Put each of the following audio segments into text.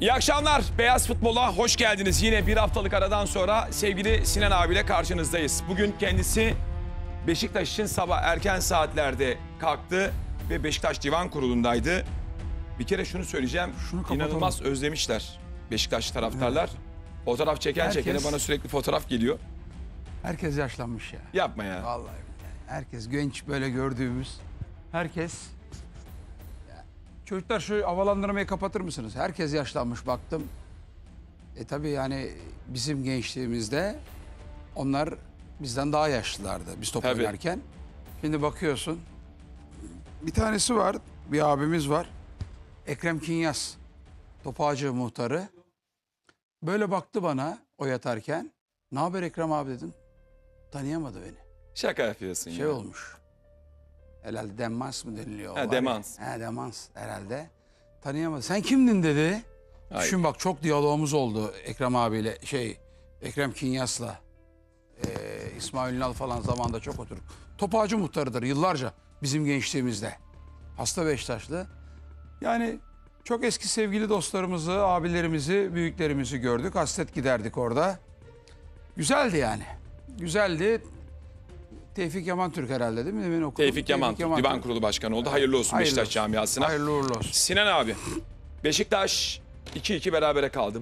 İyi akşamlar. Beyaz Futbol'a hoş geldiniz. Yine bir haftalık aradan sonra sevgili Sinan abiyle karşınızdayız. Bugün kendisi Beşiktaş için sabah erken saatlerde kalktı ve Beşiktaş Divan Kurulu'ndaydı. Bir kere şunu söyleyeceğim. İnanılmaz özlemişler Beşiktaş taraftarlar. Evet. Fotoğraf çekene bana sürekli fotoğraf geliyor. Herkes yaşlanmış ya. Yapma ya. Vallahi herkes genç böyle gördüğümüz. Herkes. Çocuklar şu havalandırmayı kapatır mısınız? Herkes yaşlanmış baktım. Tabii yani bizim gençliğimizde onlar bizden daha yaşlılardı biz top oynarken. Şimdi bakıyorsun. Bir tanesi var, bir abimiz var. Ekrem Kinyas, Topağacı muhtarı. Böyle baktı bana o yatarken. Ne haber Ekrem abi dedim. Tanıyamadı beni. Şaka yapıyorsun ya. Olmuş. Herhalde demans mı deniliyor? Ha, demans. Demans herhalde. Tanıyamadı. Sen kimdin dedi. Hayır. Düşün bak çok diyalogumuz oldu Ekrem abiyle Ekrem Kinyas'la. İsmail Ünal falan zamanda çok oturduk. Topağacı muhtarıdır yıllarca bizim gençliğimizde. Hasta Beşiktaşlı. Yani çok eski sevgili dostlarımızı, abilerimizi, büyüklerimizi gördük. Hasret giderdik orada. Güzeldi yani. Güzeldi. Tevfik Yaman Türk herhalde değil mi? Tevfik Yaman Türk, Divan Kurulu Başkanı oldu. Hayırlı olsun Beşiktaş camiasına. Hayırlı uğurlu olsun. Sinan abi, Beşiktaş 2-2 berabere kaldı.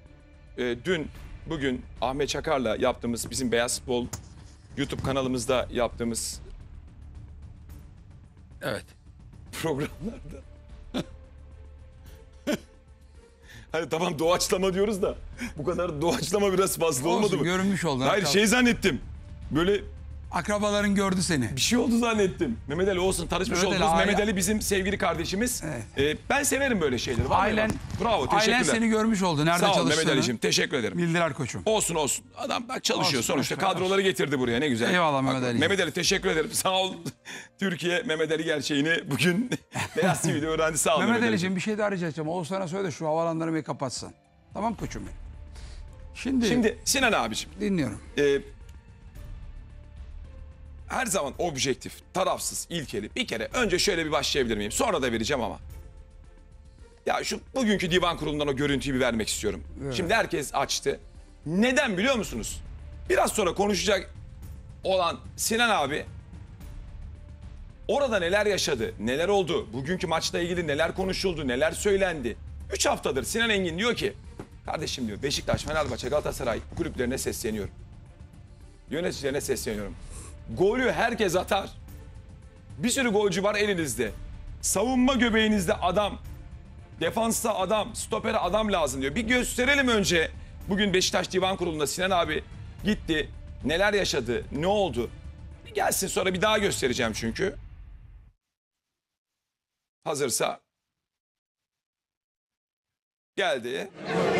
Bugün Ahmet Çakar'la yaptığımız, bizim Beyaz Futbol YouTube kanalımızda yaptığımız programlarda. Hani tamam doğaçlama diyoruz da bu kadar doğaçlama biraz fazla olmadı mı? Görünmüş oldu. Hayır zannettim. Böyle akrabaların gördü seni. bir şey oldu zannettim. Mehmet Ali olsun tanışmış oldunuz. Mehmet Ali bizim sevgili kardeşimiz. Evet. Ben severim böyle şeyleri. Ailen, bravo, teşekkürler. Ailen seni görmüş oldu. Nerede çalıştığını. Sağ ol çalıştığını. Mehmet Ali'ciğim, teşekkür ederim. Bildiler koçum. Olsun. Adam bak çalışıyor Olsun, sonuçta. Kadroları getirdi buraya, ne güzel. Eyvallah Mehmet Ali. Mehmet Ali teşekkür ederim. Sağ ol. Türkiye Mehmet Ali gerçeğini bugün Beyaz TV'de öğrendi. Sağ ol Mehmet Ali'ciğim bir şey daha rica edeceğim. Oğuz sana söyle şu havalandırmayı kapatsın. Tamam koçum benim. Şimdi Sinan abiciğim. dinliyorum. Her zaman objektif, tarafsız, ilkeli. Bir kere önce şöyle bir başlayabilir miyim? Sonra da vereceğim ama. Ya şu bugünkü divan kurulundan o görüntüyü bir vermek istiyorum. Evet. Şimdi herkes açtı. Neden biliyor musunuz? Biraz sonra konuşacak olan Sinan abi orada neler yaşadı, neler oldu, bugünkü maçla ilgili neler konuşuldu, neler söylendi. 3 haftadır Sinan Engin diyor ki, kardeşim diyor Beşiktaş, Fenerbahçe, Galatasaray kulüplerine sesleniyorum. Yöneticilerine sesleniyorum. Golü herkes atar. Bir sürü golcü var elinizde. Savunma göbeğinizde adam. Defansta adam, stopere adam lazım diyor. Bir gösterelim önce. Bugün Beşiktaş Divan Kurulu'nda Sinan abi gitti. Neler yaşadı, ne oldu? Bir gelsin sonra bir daha göstereceğim çünkü. Hazırsa. Geldi.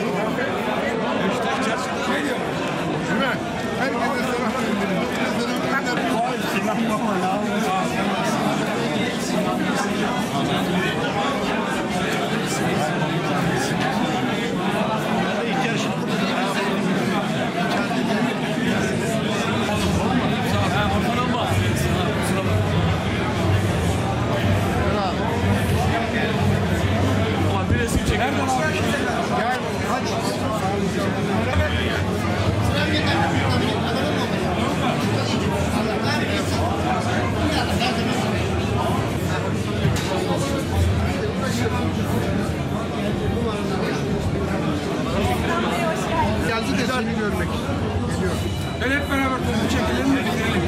Gel hep beraber topu çekelim de gidelim.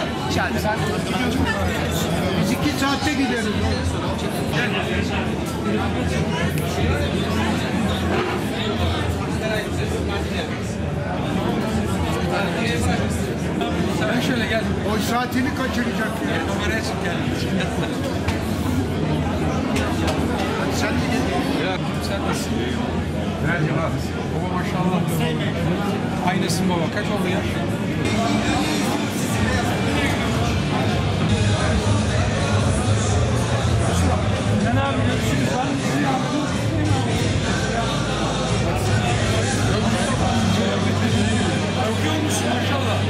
Biz 2 saatte gidelim. Sen şöyle gel. O saatini kaçıracak ya. Kameraya çık gel. Sen de gel. Ya sen nasılsın? Merhaba. Baba maşallah. Aynısın baba. Kaç oldu ya? Sen abi görüşürüz. Okuyor musun maşallah?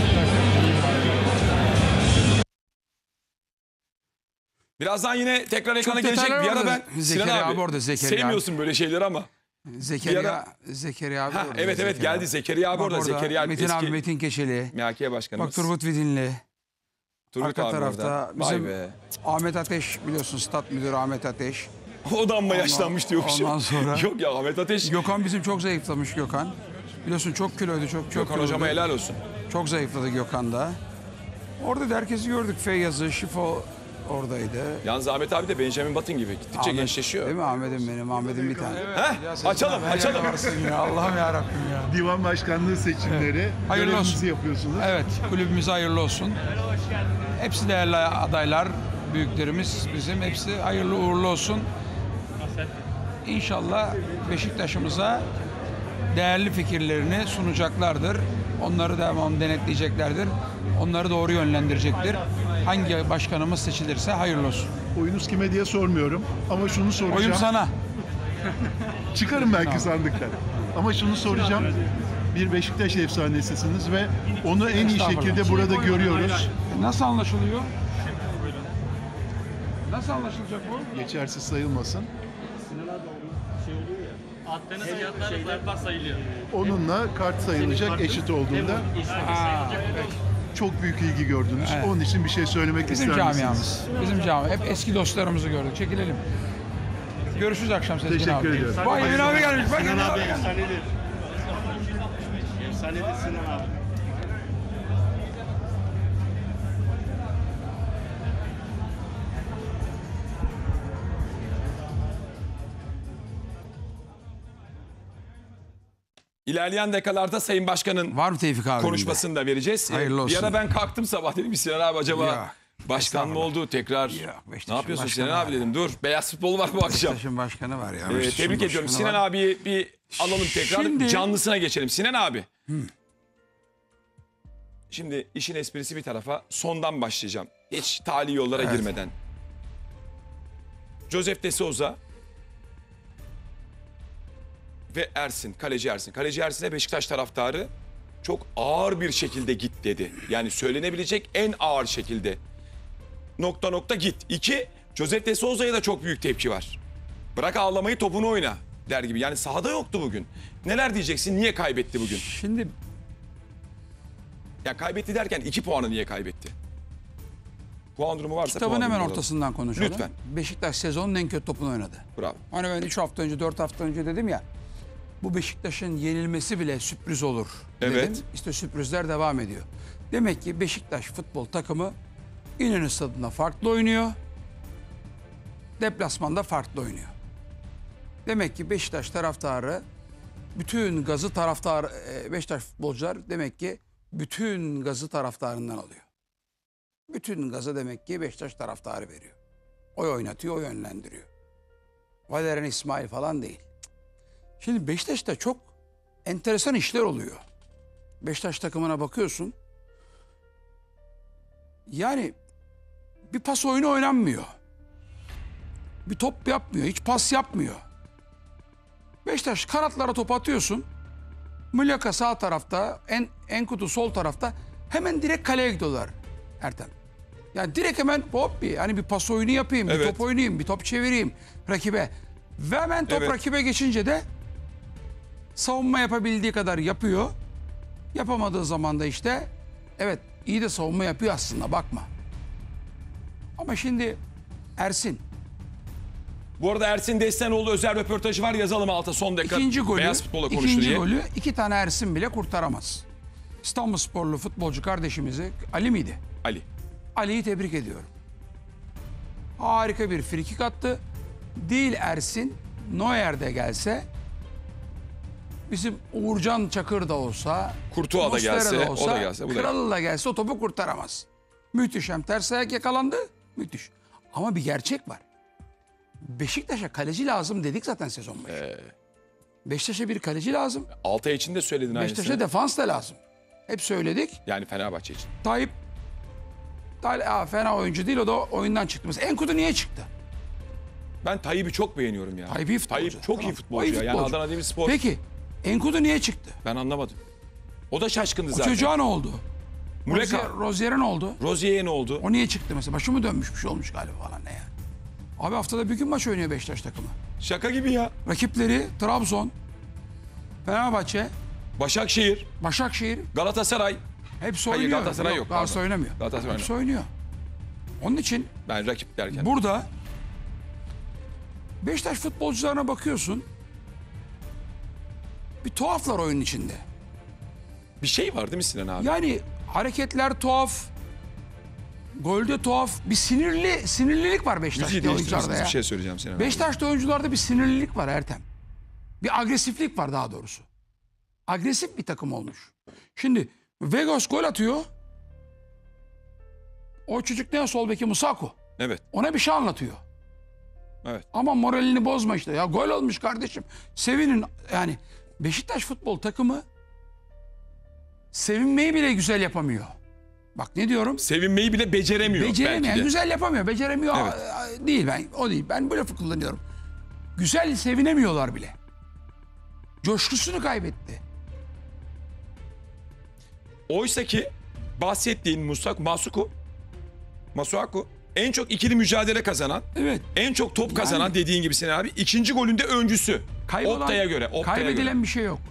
Birazdan yine tekrar ekrana Çok gelecek. detaylar Bir ara vardı. ben Zekeriya Sinan abi orada, Zekeriya sevmiyorsun böyle şeyleri ama Zekeriya abi. Ha, orada, evet geldi Zekeriya abi Bak orada. Zekeriya Metin eski abi, Metin Keçeli. MHK başkanımız. Bak Turgut Vidinli. Turgut Arka abi tarafta orada. bizim Vay be. Ahmet Ateş, biliyorsun stat müdürü Ahmet Ateş. O da amma yaşlanmış yokuşum. ondan sonra- Yok ya Ahmet Ateş. Gökhan bizim çok zayıflamış Gökhan. Biliyorsun çok kiloydu, çok Gökhan kiloydu. hocama helal olsun. Çok zayıfladı Gökhan da. Orada da herkesi gördük. Feyyaz'ı, Şifo oradaydı. Yalnız Ahmet abi de Benjamin Button gibi gittikçe Ahmet, gençleşiyor. Değil mi Ahmet'im benim? Ahmet'im bir tane. Heh, açalım. Ya Allah'ım yarabbim ya. Divan başkanlığı seçimleri. Hayırlı Görevinizi olsun. yapıyorsunuz. Evet, kulübümüze hayırlı olsun. Hepsi değerli adaylar, büyüklerimiz bizim. Hepsi hayırlı uğurlu olsun. İnşallah Beşiktaş'ımıza değerli fikirlerini sunacaklardır. Onları devamlı denetleyeceklerdir. Onları doğru yönlendirecektir. Hangi başkanımız seçilirse hayırlı olsun. Oyunuz kime diye sormuyorum ama şunu soracağım. Oyum sana. Çıkarım belki sandıktan. Ama şunu soracağım. Bir Beşiktaş efsanesisiniz ve onu en iyi Estağfurullah. şekilde burada görüyoruz. Nasıl anlaşılıyor? Nasıl anlaşılacak bu? Geçersiz sayılmasın. Attığınız fiyatlar farklı sayılıyor. Onunla kart sayılacak eşit olduğunda çok büyük ilgi gördünüz. Evet. Onun için bir şey söylemek Bizim ister misiniz? camiamız. Bizim cami. Hep eski dostlarımızı gördük. Çekilelim. Görüşürüz akşam Sezgin abi. Teşekkür ediyorum. Vay Emin abi gelmiş. Bak Sinan Emin abi abi gelmiş. efsanedir. Efsanedir Sinan abi. İlerleyen dakikalarda Sayın Başkan'ın Var mı Tevfik abi? konuşmasını da vereceğiz. Hayırlı Bir olsun. ara ben kalktım sabah dedim ki Sinan abi acaba Ya, başkan mı oldu tekrar? Beşiktaş'ın Ne yapıyorsun başkanı Sinan abi var. dedim. Dur beyaz futbol var bu akşam. Beşiktaş'ın başkanı var ya. Beşiktaş'ın Tebrik ediyorum. başkanı Sinan var. abiyi bir alalım tekrar. Şimdi- Canlısına geçelim. Sinan abi. Şimdi işin esprisi bir tarafa. Sondan başlayacağım. Hiç tali yollara Evet. girmeden. Josef de Souza ve Ersin, kaleci Ersin. Kaleci Ersin'e Beşiktaş taraftarı çok ağır bir şekilde git dedi. Yani söylenebilecek en ağır şekilde. Nokta git. 2, Josef de Souza'ya da çok büyük tepki var. Bırak ağlamayı topunu oyna der gibi. Yani sahada yoktu bugün. Neler diyeceksin? Niye kaybetti bugün? Şimdi Ya kaybetti derken 2 puanı niye kaybetti? Puan durumu varsa kitabın puan hemen durumu alalım. ortasından konuşalım. Lütfen. Beşiktaş sezonun en kötü topunu oynadı. Bravo. Hani ben 3 hafta önce, 4 hafta önce dedim ya. Bu Beşiktaş'ın yenilmesi bile sürpriz olur dedim. Evet. İşte sürprizler devam ediyor. Demek ki Beşiktaş futbol takımı İnönü Stadı'nda farklı oynuyor. Deplasmanda farklı oynuyor. Demek ki Beşiktaş taraftarı bütün gazı Beşiktaş futbolcular demek ki bütün gazı taraftarından alıyor. Bütün gazı demek ki Beşiktaş taraftarı veriyor. O oynatıyor, o yönlendiriyor. Valerian İsmail falan değil. Şimdi Beşiktaş'ta çok enteresan işler oluyor. Beşiktaş takımına bakıyorsun. Yani bir pas oyunu oynanmıyor. Bir top yapmıyor, hiç pas yapmıyor. Beşiktaş kanatlara top atıyorsun. Muleka sağ tarafta, Enkudu sol tarafta. Hemen direkt kaleye gidiyorlar Ertem. Yani direkt hemen hop bir pas oyunu yapayım, bir Evet. top oynayayım, bir top çevireyim rakibe. Ve hemen top Evet. rakibe geçince de savunma yapabildiği kadar yapıyor. Yapamadığı zaman da işte evet iyi de savunma yapıyor aslında bakma. Ama şimdi Ersin Bu arada Ersin Destanoğlu özel röportajı var. Yazalım alta son dakika. İkinci golü, Beyaz futbola konuştu ikinci diye. golü 2 tane Ersin bile kurtaramaz. İstanbulsporlu futbolcu kardeşimizi Ali miydi? Ali. Ali'yi tebrik ediyorum. Harika bir frikik attı. Değil Ersin, Neuer de gelse, bizim Uğurcan Çakır da olsa, Kurtuğa da Muslera gelse, o da gelse, bu da Kralı da gelse o topu kurtaramaz. Müthiş, hem ters ayak yakalandı, müthiş. Ama bir gerçek var. Beşiktaş'a kaleci lazım dedik zaten sezon başı. Beşiktaş'a bir kaleci lazım. Altay için de söyledin Beşiktaş'a aynısını. defans da lazım. Hep söyledik. Yani Fenerbahçe için. Tayyip fena oyuncu değil, o da oyundan çıktı. Mesela Enkudu niye çıktı? Ben Tayyip'i çok beğeniyorum ya. Tayyip iyi futbolcu. Tayyip çok iyi Tamam, futbolcu o iyi ya. Yani futbolcu. Adana Demirspor. Peki Enkudu niye çıktı? Ben anlamadım. O da şaşkındı O zaten. çocuğa ne oldu? Muleka. Rozier'e ne oldu? Rozier'e ne oldu? O niye çıktı mesela? Başı mı dönmüş, bir şey olmuş galiba falan ne yani? Abi haftada bir gün maç oynuyor Beşiktaş takımı. Şaka gibi ya. Rakipleri Trabzon, Fenerbahçe, Başakşehir, Başakşehir Galatasaray. hepsi Hayır, oynuyor. Galatasaray yok, Galatasaray pardon. oynamıyor. Galatasaray Hepsi oynuyor. Onun için Ben rakip derken. burada Beşiktaş futbolcularına bakıyorsun. Bir tuhaflar oyunun içinde. Bir şey var değil mi Sinan abi? Yani hareketler tuhaf. Golde tuhaf. Bir sinirlilik var Müziği Beşiktaş'ta değiştirmişsiniz, oyuncularda ya. bir şey söyleyeceğim Sinan abi. Beşiktaş'ta oyuncularda bir sinirlilik var Ertem. Bir agresiflik var daha doğrusu. Agresif bir takım olmuş. Şimdi Vegas gol atıyor. O çocuk ne, sol beki Musaku. Evet, Ona bir şey anlatıyor. evet. Ama moralini bozma işte. Ya gol olmuş kardeşim. Sevinin. Yani Beşiktaş futbol takımı sevinmeyi bile güzel yapamıyor. Bak ne diyorum? Sevinmeyi bile beceremiyor Beceremiyor. belki de. Güzel yapamıyor. Beceremiyor. Evet. Değil ben. O değil. Ben bu lafı kullanıyorum. Güzel sevinemiyorlar bile. Coşkusunu kaybetti. Oysa ki bahsettiğin Masuaku en çok ikili mücadele kazanan, Evet. en çok top kazanan dediğin gibi Sinan abi. İkinci golünde öncüsü. Opta'ya göre. Kaybedilen bir şey yok.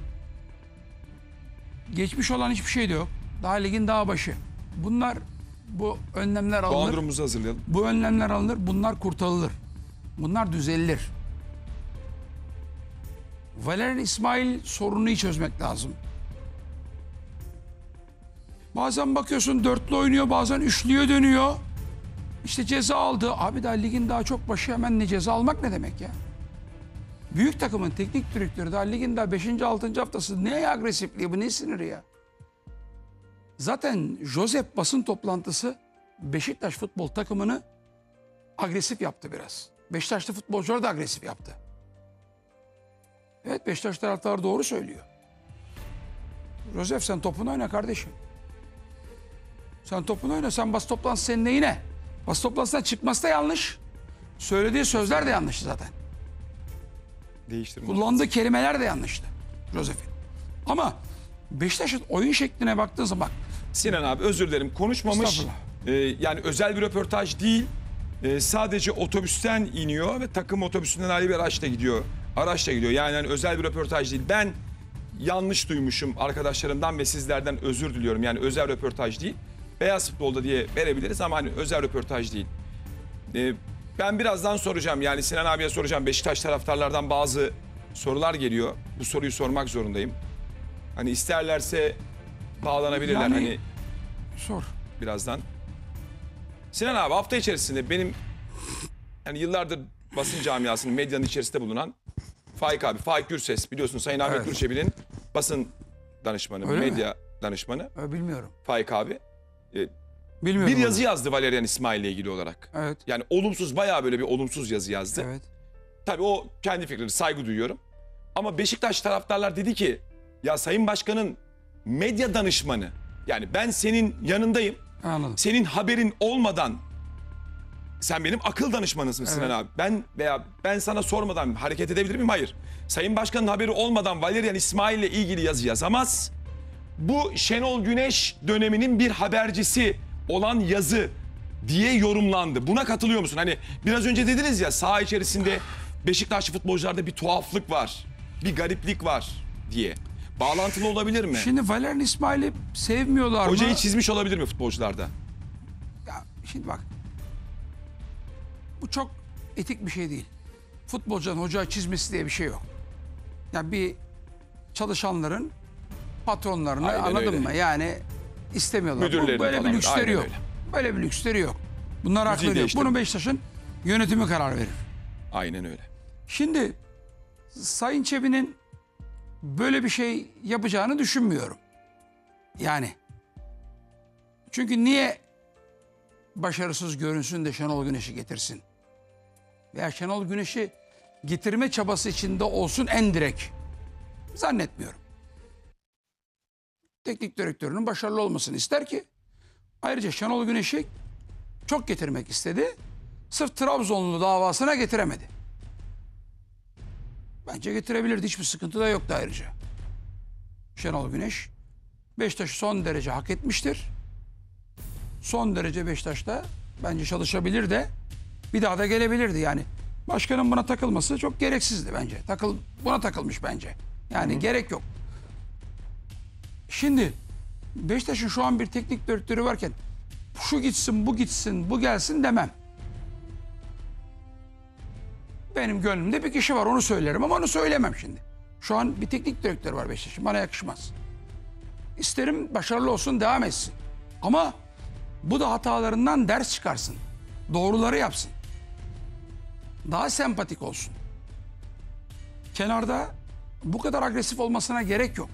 Geçmiş olan hiçbir şey de yok. Daha ligin daha başı. Bu önlemler Puan alınır. durumumuzu hazırlayalım. Bu önlemler alınır. Bunlar kurtarılır. Bunlar düzelilir. Valerian İsmail sorununu çözmek lazım. Bazen bakıyorsun dörtlü oynuyor, bazen üçlüye dönüyor. İşte ceza aldı. Abi daha ligin daha çok başı, hemen ne ceza almak ne demek ya? Büyük takımın teknik direktörü daha ligin daha 5. 6. haftası ne agresifliği bu, ne siniri ya? Zaten Josep basın toplantısı Beşiktaş futbol takımını agresif yaptı biraz. Beşiktaşlı futbolcular da agresif yaptı. Evet, Beşiktaş taraftarı doğru söylüyor. Josep sen topunu oyna kardeşim. Sen topunu oyna, sen bas toplantısı senin neyine? Bas toplantısından çıkması da yanlış. Söylediği sözler de yanlış zaten. Değiştirme. Kullandığı kelimeler de yanlıştı Josep'in. Ama Beşiktaş'ın oyun şekline baktığın zaman bak. Sinan abi özür dilerim. Konuşmamış. Estağfurullah. Yani özel bir röportaj değil. Sadece otobüsten iniyor ve takım otobüsünden ayrı bir araçla gidiyor. Araçla gidiyor. Yani hani özel bir röportaj değil. Ben yanlış duymuşum arkadaşlarımdan ve sizlerden özür diliyorum. Yani özel röportaj değil. Beyaz futbolda diye verebiliriz ama hani özel röportaj değil. Ben birazdan soracağım. Yani Sinan abiye soracağım. Beşiktaş taraftarlardan bazı sorular geliyor. Bu soruyu sormak zorundayım. Hani isterlerse bağlanabilirler. Yani- Hani Sor. birazdan. Sinan abi hafta içerisinde benim yani yıllardır basın camiasının, medyanın içerisinde bulunan Faik abi, Faik Gürses biliyorsun Sayın Ahmet Evet. Gürçebi'nin basın danışmanı, Öyle mi? medya danışmanı Bilmiyorum. Faik abi. Bilmiyorum. Bir onu. yazı yazdı Valerian İsmail ile ilgili olarak. Evet. Yani olumsuz, bayağı böyle bir olumsuz yazı yazdı. Evet. Tabii o kendi fikrini saygı duyuyorum. Ama Beşiktaş taraftarlar dedi ki ya Sayın Başkan'ın medya danışmanı, yani ben senin yanındayım. Anladım. Senin haberin olmadan sen benim akıl danışmanısın Sinan abi. Ben sana sormadan hareket edebilir miyim? Hayır. Sayın Başkan'ın haberi olmadan Valerian İsmail ile ilgili yazı yazamaz. Bu Şenol Güneş döneminin bir habercisi olan yazı diye yorumlandı. Buna katılıyor musun? Hani biraz önce dediniz ya saha içerisinde Beşiktaşlı futbolcularda bir tuhaflık var. Bir gariplik var diye. Bağlantılı olabilir mi? Şimdi Valerian İsmail'i sevmiyorlar mı? Hocayı çizmiş olabilir mi futbolcularda? Ya şimdi bak. Bu çok etik bir şey değil. Futbolcunun hoca çizmesi diye bir şey yok. Ya bir çalışanların patronlarını, Aynen anladın öyle. mı? Yani istemiyorlar. Müdürlerini Böyle bir falan. lüksleri Aynen yok. öyle. Böyle bir lüksleri yok. Bunlar Müziği haklı değil. değiştirme. Bunu Beşiktaş'ın yönetimi karar verir. Aynen öyle. Şimdi Sayın Çebi'nin böyle bir şey yapacağını düşünmüyorum. Yani. Çünkü niye başarısız görünsün de Şenol Güneş'i getirsin? Veya Şenol Güneş'i getirme çabası içinde olsun en direkt. Zannetmiyorum. Teknik direktörünün başarılı olmasını ister ki. Ayrıca Şenol Güneş'i çok getirmek istedi. Sırf Trabzonlu davasına getiremedi. Bence getirebilirdi. Hiçbir sıkıntı da yoktu ayrıca. Şenol Güneş Beşiktaş'ı son derece hak etmiştir. Son derece Beşiktaş'ta bence çalışabilir de bir daha da gelebilirdi yani. Başkanın buna takılması çok gereksizdi bence. Buna takılmış bence. Yani gerek yok. Şimdi Beşiktaş'ın şu an bir teknik direktörü varken şu gitsin, bu gitsin, bu gelsin demem. Benim gönlümde bir kişi var, onu söylerim ama onu söylemem şimdi. Şu an bir teknik direktör var Beşiktaş'ın, bana yakışmaz. İsterim başarılı olsun, devam etsin. Ama bu da hatalarından ders çıkarsın. Doğruları yapsın. Daha sempatik olsun. Kenarda bu kadar agresif olmasına gerek yok.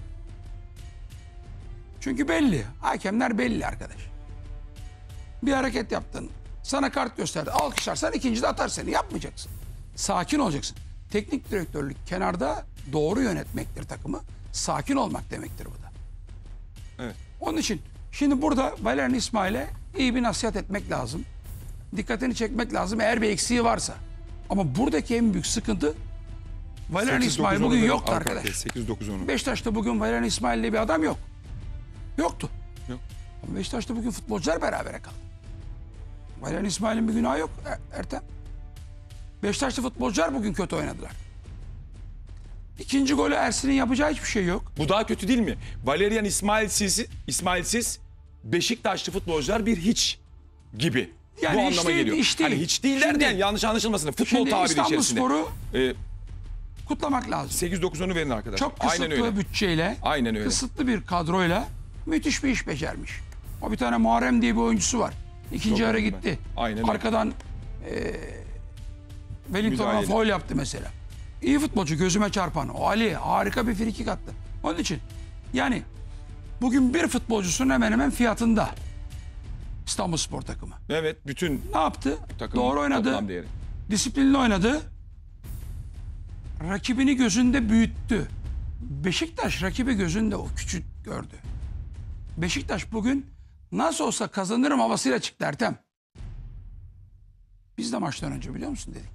Çünkü belli. Hakemler belli arkadaş. Bir hareket yaptın. Sana kart gösterdi. Alkışlarsan ikincide atar seni. Yapmayacaksın. Sakin olacaksın. Teknik direktörlük kenarda doğru yönetmektir takımı. Sakin olmak demektir bu da. Evet. Onun için şimdi burada Valerian İsmail'e iyi bir nasihat etmek lazım. Dikkatini çekmek lazım eğer bir eksiği varsa. Ama buradaki en büyük sıkıntı Valerian 8-9 İsmail bugün onu yoktu arka arkadaş. arkaya 8-9-10'u. Beşiktaş'ta bugün Valerian İsmail'le bir adam yok. Yoktu. Yok. Ama Beşiktaş'ta bugün futbolcular berabere kaldı. Valerian İsmail'in bir günahı yok Ertem. Beşiktaş'ta futbolcular bugün kötü oynadılar. İkinci golü Ersin'in yapacağı hiçbir şey yok. Bu daha kötü değil mi? Valerian İsmailsiz Beşiktaşlı futbolcular bir hiç gibi. Yani Bu hiç anlama değil, geliyor. hiç değil. Hani hiç değil Şimdi- derken yanlış anlaşılmasın. Futbol Şimdi tabiri içerisinde. İstanbulspor'u Ee, kutlamak lazım. 8-9-10'u verin arkadaşlar. Çok kısıtlı Aynen öyle. bütçeyle, Aynen öyle. kısıtlı bir kadroyla müthiş bir iş becermiş. O bir tane Muharrem diye bir oyuncusu var. İkinci Çok ara önemli. gitti. Aynen öyle. Arkadan Wellington'a Müdahale. foul yaptı mesela. İyi futbolcu, gözüme çarpan. O Ali harika bir frikik attı. Onun için yani bugün bir futbolcusunun hemen hemen fiyatında İstanbulspor takımı. Evet, bütün Ne yaptı? takımın Doğru oynadı. toplam değeri. Disiplinli oynadı. Rakibini gözünde büyüttü. Beşiktaş rakibi gözünde o küçük gördü. Beşiktaş bugün nasıl olsa kazanırım havasıyla çıktı Ertem. Biz de maçtan önce biliyor musun dedik.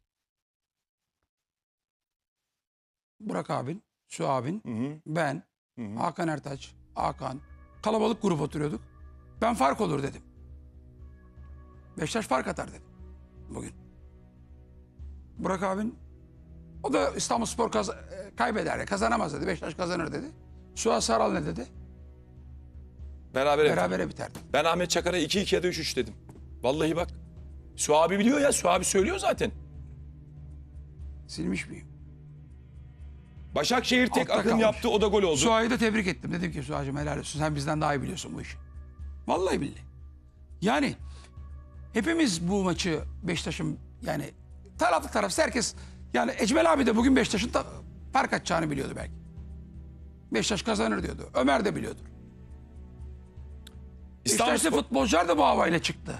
Burak abin, Su abin, ben, Hakan Ertaç, Hakan, kalabalık grup oturuyorduk. Ben fark olur dedim. Beşiktaş fark atar dedim bugün. Burak abin o da İstanbulspor kaybeder ya, kazanamaz dedi. Beşiktaş kazanır dedi. Suat Saral ne dedi? Berabere biterdi. Ben Ahmet Çakar'a 2-2 ya da 3-3 dedim. Vallahi bak. Su abi biliyor ya. Su abi söylüyor zaten. Silmiş miyim? Başakşehir tek Altta akım kalmış. yaptı. O da gol oldu. Suay'ı da tebrik ettim. Dedim ki Suay'cığım helal olsun. Sen bizden daha iyi biliyorsun bu işi. Vallahi billahi. Yani hepimiz bu maçı Beşiktaş'ın yani tarafsız herkes yani Ecmel abi de bugün Beşiktaş'ın fark atacağını biliyordu belki. Beşiktaş kazanır diyordu. Ömer de biliyordur. Beşiktaşlı İstanbulspor futbolcular da bu havayla çıktı.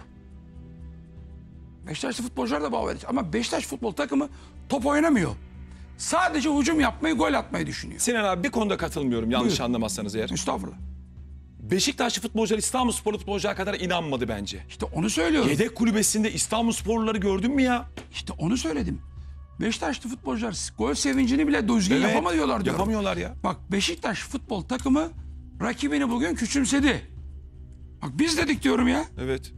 Beşiktaşlı futbolcular da bu havayla çıktı. Ama Beşiktaş futbol takımı top oynamıyor. Sadece hücum yapmayı, gol atmayı düşünüyor. Sinan abi bir konuda katılmıyorum yanlış Buyur. anlamazsanız eğer. Estağfurullah. Beşiktaşlı futbolcular İstanbulspor futbolcular kadar inanmadı bence. İşte onu söylüyorum. Yedek kulübesinde İstanbulsporluları gördün mü ya? İşte onu söyledim. Beşiktaşlı futbolcular gol sevincini bile düzgün Evet, yapamıyorlar diyorum. Yapamıyorlar ya. Bak Beşiktaş futbol takımı rakibini bugün küçümsedi. Bak biz dedik diyorum ya. Evet.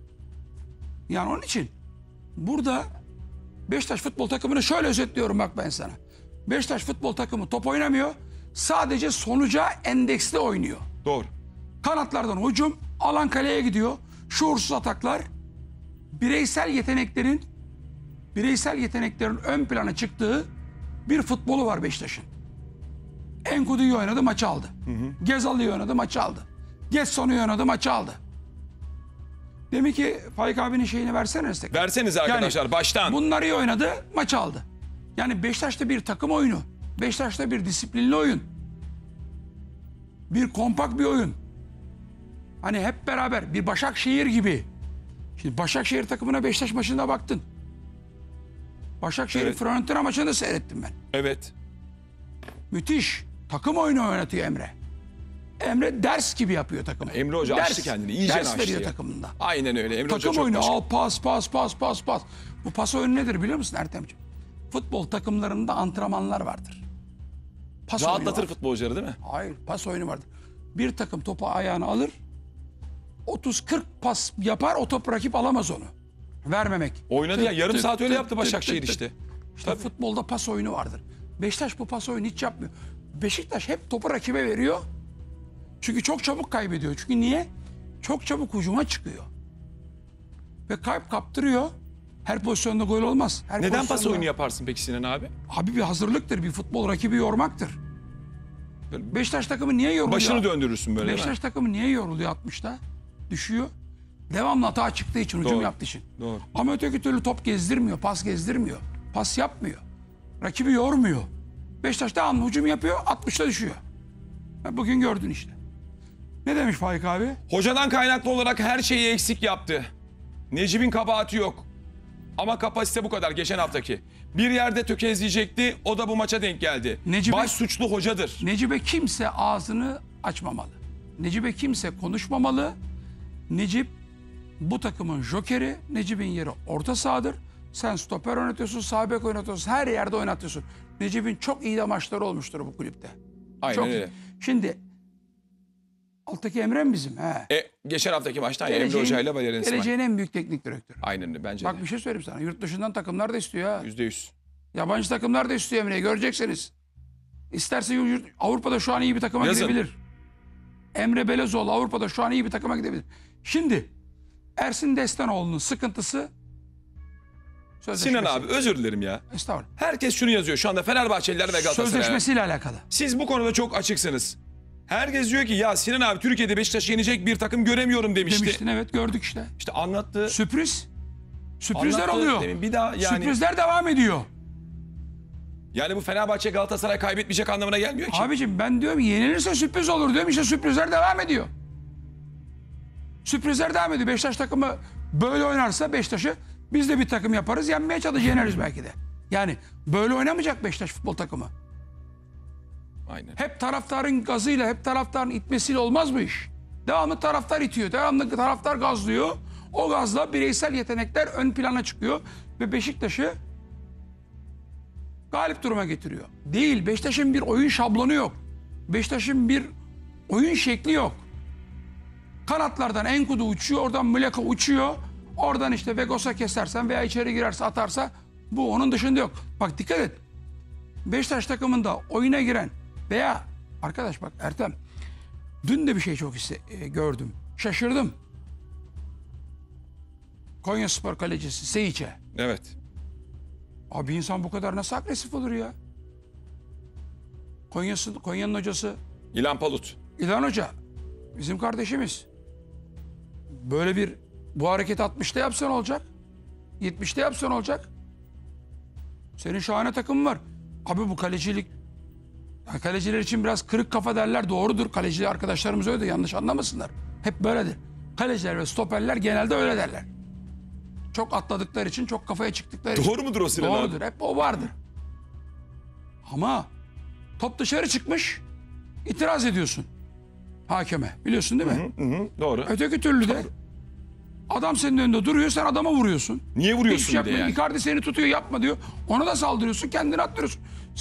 Yani onun için burada Beşiktaş futbol takımını şöyle özetliyorum bak ben sana. Beşiktaş futbol takımı top oynamıyor. Sadece sonuca endeksli oynuyor. Doğru. Kanatlardan hücum, alan kaleye gidiyor. Şuursuz ataklar. Bireysel yeteneklerin ön plana çıktığı bir futbolu var Beşiktaş'ın. Enkudu iyi oynadı, maçı aldı. Gezal iyi oynadı, maçı aldı. Getson iyi oynadı, maçı aldı. Demek ki Faik abinin şeyini versene destek. Versenize arkadaşlar baştan. Bunlar iyi oynadı, maçı aldı. Yani Beşiktaş'ta bir takım oyunu. Beşiktaş'ta bir disiplinli oyun. Bir kompakt bir oyun. Hani hep beraber bir Başakşehir gibi. Şimdi Başakşehir takımına Beşiktaş maçında baktın. Başakşehir Evet. Fiorentina maçını da seyrettim ben. Evet. Müthiş. Takım oyunu oynatıyor Emre. Emre ders gibi yapıyor takımı. Emre Hoca açtı kendini, iyice ders açtı veriyor ya. takımında. Aynen öyle. Emre Hoca Takım çok oyunu başka. al pas. Bu pas oyunu nedir biliyor musun Ertemciğim? Futbol takımlarında antrenmanlar vardır. Pas oyunu Rahatlatır vardır. futbolcuları değil mi? Hayır, pas oyunu vardır. Bir takım topu ayağına alır, 30-40 pas yapar, o top rakip alamaz onu. Vermemek. Oynadı ya, yarım Tık, saat öyle tık, yaptı tık, Başakşehir tık, tık. işte. İşte Tabii. futbolda pas oyunu vardır. Beşiktaş bu pas oyunu hiç yapmıyor. Beşiktaş hep topu rakibe veriyor. Çünkü çok çabuk kaybediyor. Çünkü niye? Çok çabuk hücuma çıkıyor. Ve kaptırıyor. Her pozisyonda gol olmaz. Her Neden pas pozisyonda- oyunu yaparsın peki Sinan abi? Abi bir hazırlıktır. Bir futbol rakibi yormaktır. Beşiktaş takımı niye yoruluyor? Başını döndürürsün böyle değil mi? Beşiktaş takımı niye yoruluyor 60'ta? Düşüyor. Devamlı hata çıktığı için, hücum Doğru. yaptığı için. Doğru. Ama öteki türlü top gezdirmiyor, pas gezdirmiyor. Pas yapmıyor. Rakibi yormuyor. Beşiktaş devamlı hücum yapıyor, 60'ta düşüyor. Bugün gördün işte. Ne demiş Faik abi? Hocadan kaynaklı olarak her şeyi eksik yaptı. Necip'in kabahati yok. Ama kapasite bu kadar geçen haftaki. Bir yerde tökezleyecekti, o da bu maça denk geldi. Necip'e- Baş suçlu hocadır. Necip'e kimse ağzını açmamalı. Necip'e kimse konuşmamalı. Necip bu takımın jokeri. Necip'in yeri orta sahadır. Sen stoper oynatıyorsun, sağ bek oynatıyorsun, her yerde oynatıyorsun. Necip'in çok iyi de maçları olmuştur bu kulüpte. Aynen Çok öyle. iyi. Şimdi alttaki Emre mi bizim? He. Geçen haftaki maçtan ya Emre Hoca ile Valerian İsmail. Geleceğin en büyük teknik direktörü. Aynen öyle bence Bak de. bir şey söyleyeyim sana. Yurt dışından takımlar da istiyor ha. %100. Yabancı takımlar da istiyor Emre'yi. Göreceksiniz. İsterse Avrupa'da şu an iyi bir takıma Yazın. gidebilir. Emre Belezoğlu Avrupa'da şu an iyi bir takıma gidebilir. Şimdi Ersin Destanoğlu'nun sıkıntısı Sinan sözleşmesi. abi özür dilerim ya. Estağfurullah. Herkes şunu yazıyor şu anda Fenerbahçeliler ve Galatasaray. Sözleşmesiyle alakalı. Siz bu konuda çok açıksınız. Herkes diyor ki ya Sinan abi Türkiye'de Beşiktaş'ı yenecek bir takım göremiyorum demişti. Demiştin evet gördük işte. İşte anlattı. Sürpriz. Sürprizler Anlattı oluyor. demin. Bir daha yani Sürprizler devam ediyor. yani bu Fenerbahçe Galatasaray kaybetmeyecek anlamına gelmiyor ki. Abicim ben diyorum yenilirse sürpriz olur diyorum. İşte sürprizler devam ediyor. Sürprizler devam ediyor. Beşiktaş takımı böyle oynarsa Beşiktaş'ı biz de bir takım yaparız. Yenmeye çalışırız, yeneriz belki de. Yani böyle oynamayacak Beşiktaş futbol takımı. Aynen. Hep taraftarın gazıyla, hep taraftarın itmesiyle olmaz bu iş. Devamlı taraftar itiyor, devamlı taraftar gazlıyor. O gazla bireysel yetenekler ön plana çıkıyor ve Beşiktaş'ı galip duruma getiriyor. Değil, Beşiktaş'ın bir oyun şablonu yok. Beşiktaş'ın bir oyun şekli yok. Kanatlardan Enkudu uçuyor, oradan Muleka uçuyor. Oradan işte Vegos'a kesersen veya içeri girerse atarsa bu onun dışında yok. Bak dikkat et. Beşiktaş takımında oyuna giren veya arkadaş bak Ertem dün de bir şey çok gördüm. Şaşırdım. Konyaspor kalecisi Seyiç'e. Evet. Abi insan bu kadar nasıl agresif olur ya? Konya'nın hocası İlhan Palut. İlhan Hoca bizim kardeşimiz. Böyle bir bu hareketi 60'ta yapsan olacak. 70'te yapsan olacak. Senin şahane takımın var. Abi bu kalecilik ya kaleciler için biraz kırık kafa derler. Doğrudur. Kaleci arkadaşlarımız öyle de yanlış anlamasınlar. Hep böyledir. Kaleciler ve stoperler genelde öyle derler. Çok atladıkları için, çok kafaya çıktıkları için. Doğru mudur o Sinan Doğrudur. abi? Hep o vardır. Ama top dışarı çıkmış, itiraz ediyorsun hakeme. Biliyorsun değil mi? Hı, doğru. Öteki türlü de adam senin önünde duruyor, sen adama vuruyorsun. Niye Hiç vuruyorsun bir de yapma. yani? Icardi seni tutuyor, yapma diyor. Ona da saldırıyorsun, kendini attırıyorsun.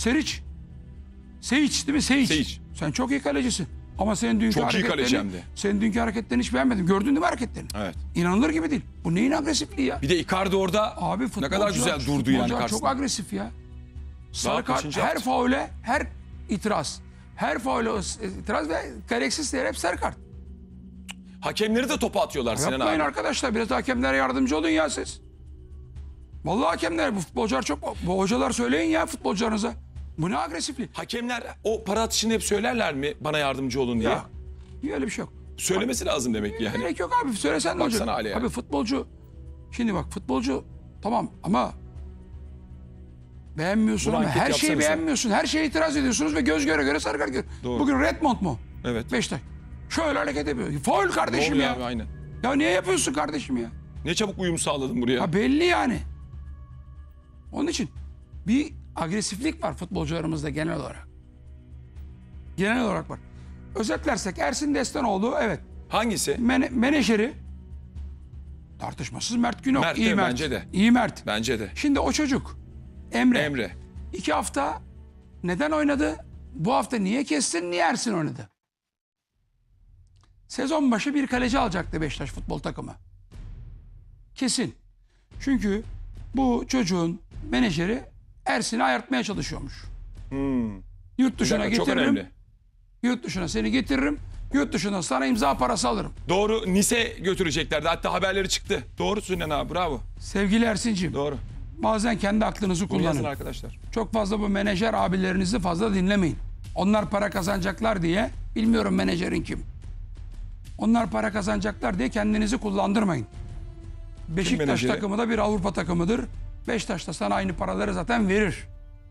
Seyiç değil mi? Seyiç. Sen çok iyi kalecisin. Ama senin dünkü Çok iyi hareketlerini, kaleci hem de. senin dünkü hareketlerini hiç beğenmedim. Gördün değil mi hareketlerini? Evet. İnanılır gibi değil. Bu neyin agresifliği ya? Bir de Icardi orada Abi ne kadar futbolcular- güzel durdu yani futbolcular çok karşısında. agresif ya. Sarı kart, kaçıncı her yaptı? faule, her itiraz. Her faule itiraz ve gereksiz değer hep sarı kart. Hakemleri de topa atıyorlar Sinan Yapmayın abi. arkadaşlar. Biraz da hakemlere yardımcı olun ya siz. Vallahi hakemler, bu futbolcular çok... Bu hocalar söyleyin ya futbolcularınıza. Bu ne agresiflik? Hakemler o para atışını hep söylerler mi bana yardımcı olun diye? Ya. Niye öyle bir şey yok? Söylemesi lazım demek ki yani. Gerek yok abi. Söylesen ne olacak? Baksana hale ya. Abi futbolcu... Şimdi bak futbolcu tamam ama... Beğenmiyorsun Bunu ama anket her şeyi yapsanıza. beğenmiyorsun. Her şeye itiraz ediyorsunuz ve göz göre göre sarı kart görüyor. Doğru. Bugün Redmond mu? Evet. Beşiktaş. Şöyle hareket yapıyor. Faul kardeşim Doğru ya. abi, aynen. Ya niye yapıyorsun kardeşim ya? Ne çabuk uyum sağladın buraya. Ha belli yani. Onun için bir agresiflik var futbolcularımızda genel olarak. Genel olarak var. Özetlersek Ersin Destanoğlu evet. Hangisi? Menajeri tartışmasız Mert Günok. Mert de, iyi Mert. bence de. İyi Mert. Bence de. Şimdi o çocuk Emre. Emre. 2 hafta neden oynadı? Bu hafta niye kestin? Niye Ersin oynadı? Sezon başı bir kaleci alacaktı Beşiktaş futbol takımı. Kesin. Çünkü bu çocuğun menajeri Ersin'i ayartmaya çalışıyormuş. Yurt Bir dışına dakika, çok getiririm. önemli. Yurt dışına seni getiririm. Yurt dışına sana imza parası alırım. Doğru, Nice götüreceklerdi. Hatta haberleri çıktı. Doğru Sinan abi, bravo. Sevgili Ersin'ciğim, Doğru. bazen kendi aklınızı Bunu yazın kullanın. arkadaşlar. Çok fazla bu menajer abilerinizi fazla dinlemeyin. Onlar para kazanacaklar diye, bilmiyorum menajerin kim. Onlar para kazanacaklar diye kendinizi kullandırmayın. Beşiktaş menajeri? takımı da bir Avrupa takımıdır. Beşiktaş da sana aynı paraları zaten verir.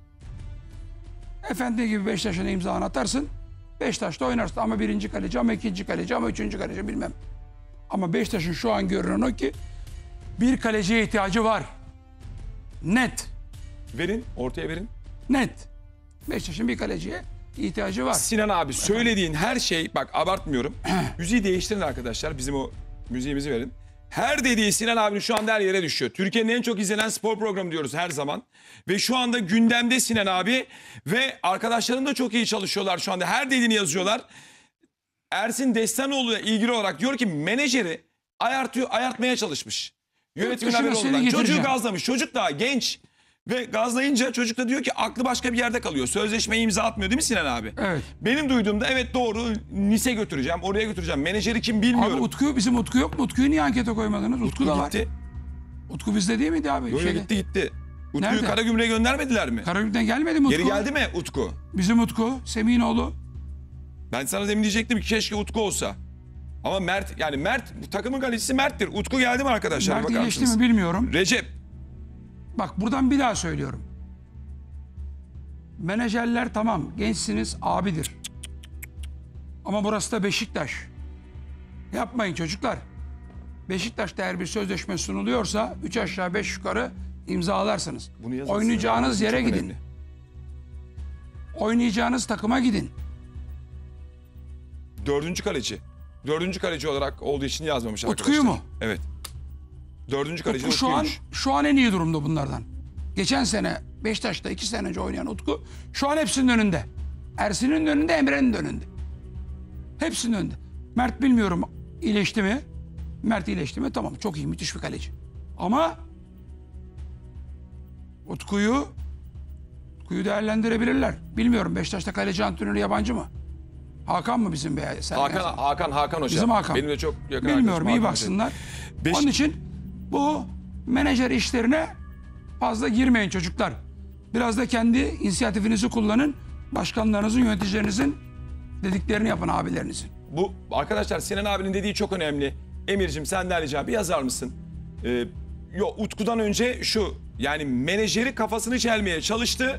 Efendi gibi Beşiktaş'ına imzanı atarsın. Beşiktaş'ta oynarsın ama birinci kaleci, ama ikinci kaleci, ama üçüncü kaleci bilmem. Ama Beşiktaş'ın şu an görünen o ki bir kaleciye ihtiyacı var. Net. Verin, ortaya verin. Net. Beşiktaş'ın bir kaleciye ihtiyacı var. Sinan abi söylediğin her şey, bak abartmıyorum. Müziği değiştirin arkadaşlar. Bizim o müziğimizi verin. Her dediği Sinan abinin şu anda her yere düşüyor. Türkiye'nin en çok izlenen spor programı diyoruz her zaman. Ve şu anda gündemde Sinan abi. Ve arkadaşlarım da çok iyi çalışıyorlar şu anda. Her dediğini yazıyorlar. Ersin Destanoğlu'yla ilgili olarak diyor ki menajeri ayartmaya çalışmış. Yönetimin dışına haberi seni olmadan. Çocuğu getireceğim. gazlamış. Çocuk daha genç. Ve gazlayınca çocuk da diyor ki aklı başka bir yerde kalıyor. Sözleşmeyi imza atmıyor değil mi Sinan abi? Evet. Benim duyduğumda evet doğru, Nice götüreceğim, oraya götüreceğim. Menajeri kim Abi bilmiyorum. Utku, bizim Utku yok mu? Utku'yu niye ankete koymadınız? Utku da var. gitti. Utku bizde değil miydi abi? Böyle gitti. Utku'yu Nerede? Karagümrük'e göndermediler mi? Karagümrük'ten gelmedi mi Utku? Geri geldi mi Utku? Bizim Utku, Semih'in oğlu. Ben sana demin diyecektim ki keşke Utku olsa. Ama Mert, yani Mert, bu takımın kalecisi Mert'tir. Utku geldi mi arkadaşlar? Mert Bakar iyileşti mısınız? mi bilmiyorum. Recep. Bak buradan bir daha söylüyorum. Menajerler tamam gençsiniz abidir. Ama burası da Beşiktaş. Yapmayın çocuklar. Beşiktaş'ta eğer bir sözleşme sunuluyorsa 3 aşağı 5 yukarı imzalarsınız. Bunu yazın Oynayacağınız Sinan abi, yere çok gidin. önemli. Oynayacağınız takıma gidin. Dördüncü kaleci. Dördüncü kaleci olarak olduğu için yazmamış Utku'yu arkadaşlar. mu? Evet. Dördüncü kaleci Utku Utku'ymuş. şu an en iyi durumda bunlardan. Geçen sene Beşiktaş'ta 2 sene önce oynayan Utku şu an hepsinin önünde. Ersin'in önünde, Emre'nin de önünde. Hepsinin önünde. Mert bilmiyorum iyileşti mi? Mert iyileşti mi? Tamam çok iyi, müthiş bir kaleci. Ama Utku'yu değerlendirebilirler. Bilmiyorum Beşiktaş'ta kaleci antrenörü yabancı mı? Hakan mı bizim be? Hakan Hoca. Bizim Hakan. Benim de çok yakın Bilmiyorum, arkadaşım iyi Hakan baksınlar. Beş- Onun için bu menajer işlerine fazla girmeyin çocuklar. Biraz da kendi inisiyatifinizi kullanın. Başkanlarınızın, yöneticilerinizin dediklerini yapın, abilerinizin. Bu arkadaşlar Sinan abinin dediği çok önemli. Emir'cim senden rica bir yazar mısın? Utku'dan önce şu, yani menajeri kafasını çelmeye çalıştı.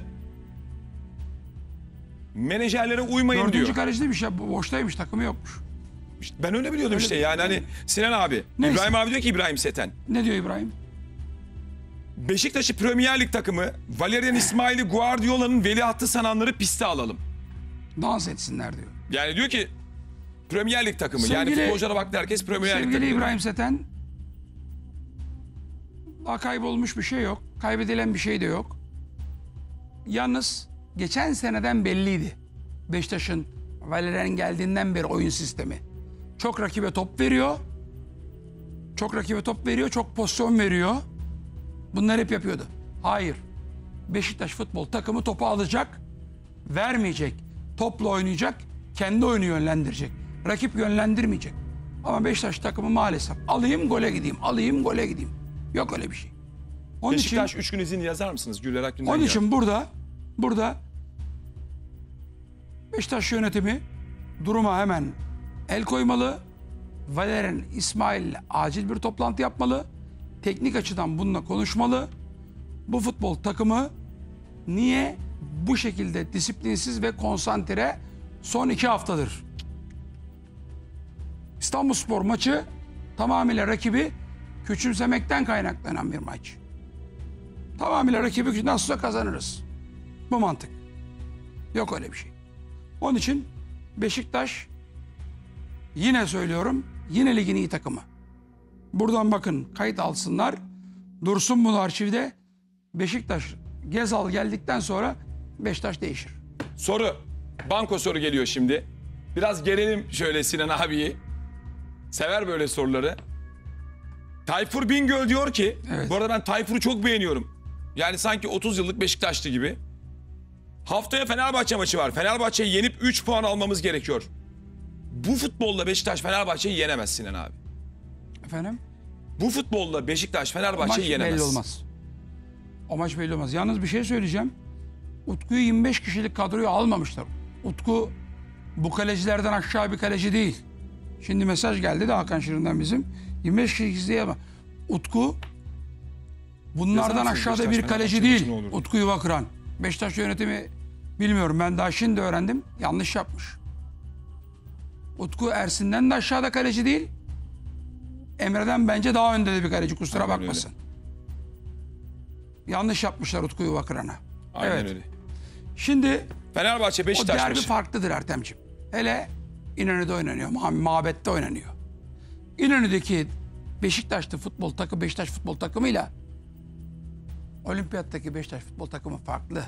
Menajerlere uymayın Dördüncü diyor. kaleci demiş ya, boştaymış, takımı yokmuş. İşte ben öyle biliyordum işte yani hani Sinan abi. Neyse. İbrahim abi diyor ki İbrahim Seten. Ne diyor İbrahim? Beşiktaş'ı Premier Lig takımı Valerian İsmail'i Guardiola'nın veliahtı sananları piste alalım. Dans etsinler diyor. Yani diyor ki Premier Lig takımı. Yani Sevgili- futbolculara baktı herkes Premier Lig Sevgili takımı. İbrahim Seten, daha kaybolmuş bir şey yok. Kaybedilen bir şey de yok. Yalnız geçen seneden belliydi. Beşiktaş'ın Valerian geldiğinden beri oyun sistemi. Çok rakibe top veriyor. Çok rakibe top veriyor, çok pozisyon veriyor. Bunlar hep yapıyordu. Hayır. Beşiktaş futbol takımı topu alacak, vermeyecek. Topla oynayacak, kendi oyunu yönlendirecek. Rakip yönlendirmeyecek. Ama Beşiktaş takımı maalesef alayım gole gideyim, alayım gole gideyim. Yok öyle bir şey. Onun Beşiktaş için 3 gün izin yazar mısınız? Güller Akgün'den onun yaz. için burada Beşiktaş yönetimi duruma hemen el koymalı. Valerian İsmail'le acil bir toplantı yapmalı. Teknik açıdan bununla konuşmalı. Bu futbol takımı niye bu şekilde disiplinsiz ve konsantre son 2 haftadır? İstanbulspor maçı tamamıyla rakibi küçümsemekten kaynaklanan bir maç. Tamamıyla rakibi nasılsa kazanırız. Bu mantık. Yok öyle bir şey. Onun için Beşiktaş, yine söylüyorum, yine ligin iyi takımı. Buradan bakın, kayıt alsınlar. Dursun bunu arşivde. Beşiktaş Gezal geldikten sonra Beşiktaş değişir. Soru. Banko soru geliyor şimdi. Biraz gelelim şöyle Sinan abiyi. Sever böyle soruları. Tayfur Bingöl diyor ki, Evet. bu arada ben Tayfur'u çok beğeniyorum. Yani sanki 30 yıllık Beşiktaşlı gibi. Haftaya Fenerbahçe maçı var. Fenerbahçe'yi yenip 3 puan almamız gerekiyor. Bu futbolla Beşiktaş Fenerbahçe'yi yenemez Sinan abi. Efendim? Bu futbolla Beşiktaş O maç Fenerbahçe'yi yenemez. belli olmaz. O maç belli olmaz. Yalnız bir şey söyleyeceğim. Utku'yu 25 kişilik kadroya almamışlar. Utku bu kalecilerden aşağı bir kaleci değil. Şimdi mesaj geldi de Hakan Şirin'den bizim. 25 kişilik diye ama Utku bunlardan Yazarsın, aşağıda Beşiktaş bir kaleci Fenerbahçe değil. maçı ne olur? Utku Yuvakıran. Beşiktaş yönetimi bilmiyorum, ben daha şimdi öğrendim. Yanlış yapmış. Utku Ersin'den de aşağıda kaleci değil. Emre'den bence daha önde de bir kaleci, kusura Aynen bakmasın. Yanlış yapmışlar Utku Yuvakıran'a. Aynen Evet. öyle. Şimdi Fenerbahçe o Beşiktaş derbi maçı. farklıdır Ertemciğim. Hele İnönü'de oynanıyor, mabette oynanıyor. İnönü'deki Beşiktaş'ta futbol takımı, Beşiktaş futbol takımıyla Olimpiyat'taki Beşiktaş futbol takımı farklı.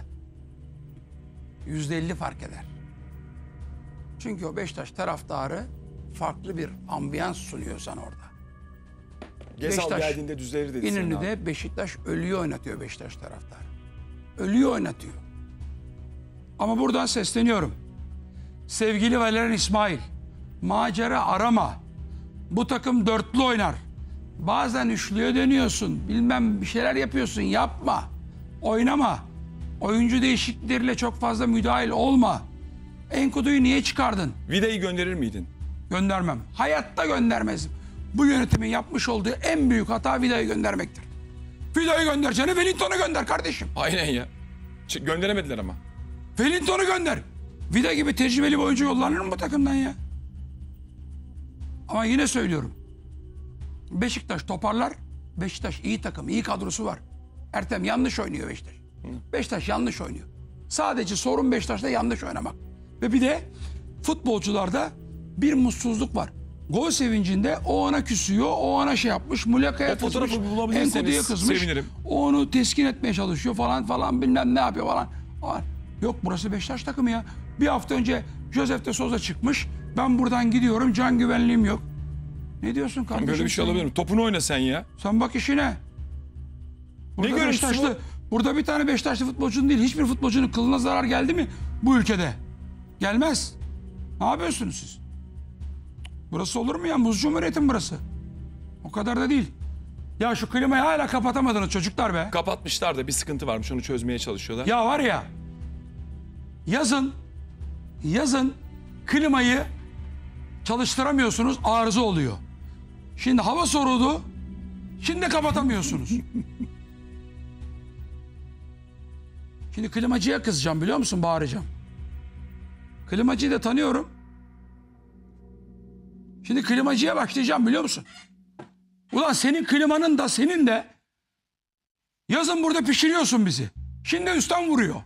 %50 fark eder. Çünkü o Beşiktaş taraftarı farklı bir ambiyans sunuyor sana orada. Gezal Beşiktaş, geldiğinde düzelir dedi Sinan abi. İnönü'de Beşiktaş ölüyü oynatıyor Beşiktaş taraftarı. Ölüyü oynatıyor. Ama buradan sesleniyorum. Sevgili Valerian İsmail, macera arama. Bu takım dörtlü oynar. Bazen üçlüye dönüyorsun. Bilmem bir şeyler yapıyorsun. Yapma. Oynama. Oyuncu değişiklikleriyle çok fazla müdahil olma. Enkudu'yu niye çıkardın? Vida'yı gönderir miydin? Göndermem. Hayatta göndermezdim. Bu yönetimin yapmış olduğu en büyük hata Vida'yı göndermektir. Vida'yı göndereceğine Wellington'u gönder kardeşim. Aynen ya. Gönderemediler ama. Wellington'u gönder. Vida gibi tecrübeli bir oyuncu yollanır mı bu takımdan ya? Ama yine söylüyorum. Beşiktaş toparlar. Beşiktaş iyi takım, iyi kadrosu var. Ertem yanlış oynuyor Beşiktaş. Beşiktaş yanlış oynuyor. Sadece sorun Beşiktaş'ta yanlış oynamak. Ve bir de futbolcularda bir mutsuzluk var. Gol sevincinde o ona küsüyor, o ona şey yapmış, Muleka'ya O fotoğrafı kızmış, bulabilirseniz Enkudu'ya kızmış. sevinirim. O onu teskin etmeye çalışıyor falan bilmem ne yapıyor falan. Yok, burası Beşiktaş takımı ya. Bir hafta önce Josef de Souza çıkmış. Ben buradan gidiyorum, can güvenliğim yok. Ne diyorsun kardeşim? Böyle bir şey sen? olabilir mi? Topunu oyna sen ya. Sen bak işine. Burada görüntüsü Beşiktaşlı, burada bir tane Beşiktaşlı futbolcunun değil, hiçbir futbolcunun kılına zarar geldi mi bu ülkede? Gelmez. Ne yapıyorsunuz siz? Burası olur mu ya? Muz Cumhuriyeti mi burası? O kadar da değil. Ya şu klimayı hala kapatamadınız çocuklar be. Kapatmışlar da bir sıkıntı varmış, onu çözmeye çalışıyorlar. Ya var ya, yazın klimayı çalıştıramıyorsunuz, arıza oluyor. Şimdi hava soğudu, şimdi kapatamıyorsunuz. Şimdi klimacıya kızacağım, biliyor musun, bağıracağım. Klimacıyı da tanıyorum. Şimdi klimacıya başlayacağım, biliyor musun? Ulan senin klimanın da senin de yazın burada pişiriyorsun bizi. Şimdi üstten vuruyor.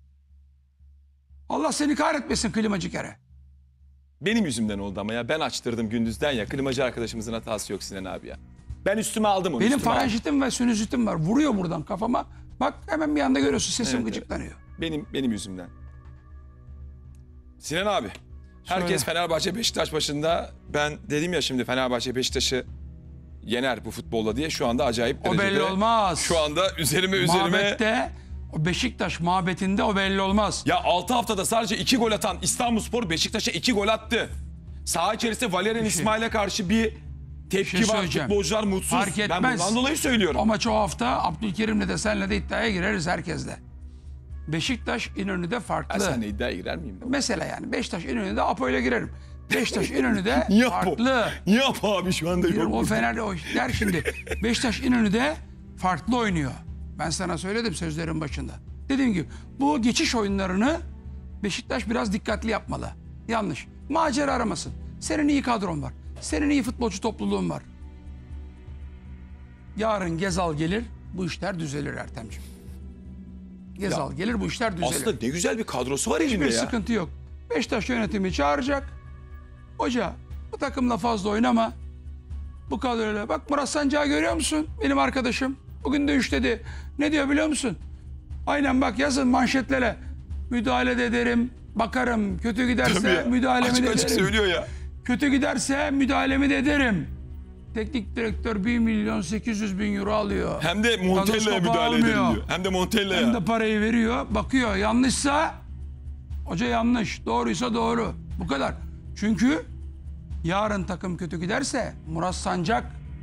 Allah seni kahretmesin klimacı kere. Benim yüzümden oldu ama ya. Ben açtırdım gündüzden ya. Klimacı arkadaşımızın hatası yok Sinan abi ya. Ben üstüme aldım onu. Benim üstüme aldım. faranjitim ve sinüzitim var. Vuruyor buradan kafama. Bak hemen bir anda görüyorsun, sesim Evet, gıcıklanıyor. Benim yüzümden. Sinan abi. Herkes Söyle. Fenerbahçe Beşiktaş başında. Ben dedim ya şimdi Fenerbahçe Beşiktaş'ı yener bu futbolla diye. Şu anda acayip O derecede. belli olmaz. Şu anda üzerime. Mabette, o Beşiktaş mabetinde o belli olmaz. Ya 6 haftada sadece 2 gol atan İstanbulspor Beşiktaş'a 2 gol attı. Saha içerisinde Valerian İsmail'e karşı bir tepki şey var. söyleyeceğim. Futbolcular mutsuz. Fark Ben etmez. bundan dolayı söylüyorum. O maçı o hafta Abdülkerim'le de senle de iddiaya gireriz, herkesle. Beşiktaş İnönü'de Ben farklı. seninle iddiaya girer miyim? Mesela yani Beşiktaş İnönü'de Apo ile girerim. Beşiktaş İnönü'de Niye Apo? farklı. Niye Apo abi şu anda yok? O Fener o der şimdi. Beşiktaş İnönü'de farklı oynuyor. Ben sana söyledim sözlerin başında. Dediğim gibi bu geçiş oyunlarını Beşiktaş biraz dikkatli yapmalı. Yanlış. Macera aramasın. Senin iyi kadron var. Senin iyi futbolcu topluluğun var. Yarın Gezal gelir, bu işler düzelir Ertemciğim. Gezal gelir, bu işler düzelir. Aslında ne güzel bir kadrosu var elinde Hiçbir ya. sıkıntı yok. Beşiktaş yönetimi çağıracak. Hoca bu takımla fazla oynama. Bu kadroyla. Bak Murat Sancak'ı görüyor musun? Benim arkadaşım. Bugün de 3 dedi. Ne diyor biliyor musun? Aynen bak yazın manşetlere. Müdahale de ederim. Bakarım. Kötü giderse Tabii ya. müdahalemi de Açık açık ederim. söylüyor ya. Kötü giderse müdahalemi de ederim. Teknik direktör 1 milyon 800 bin euro alıyor. Hem de Montella'ya Gazoz müdahale kapağı edelim almıyor. diyor. Hem de Montella'ya. Hem de parayı veriyor. Bakıyor yanlışsa hoca yanlış. Doğruysa doğru. Bu kadar. Çünkü yarın takım kötü giderse Murat Sancak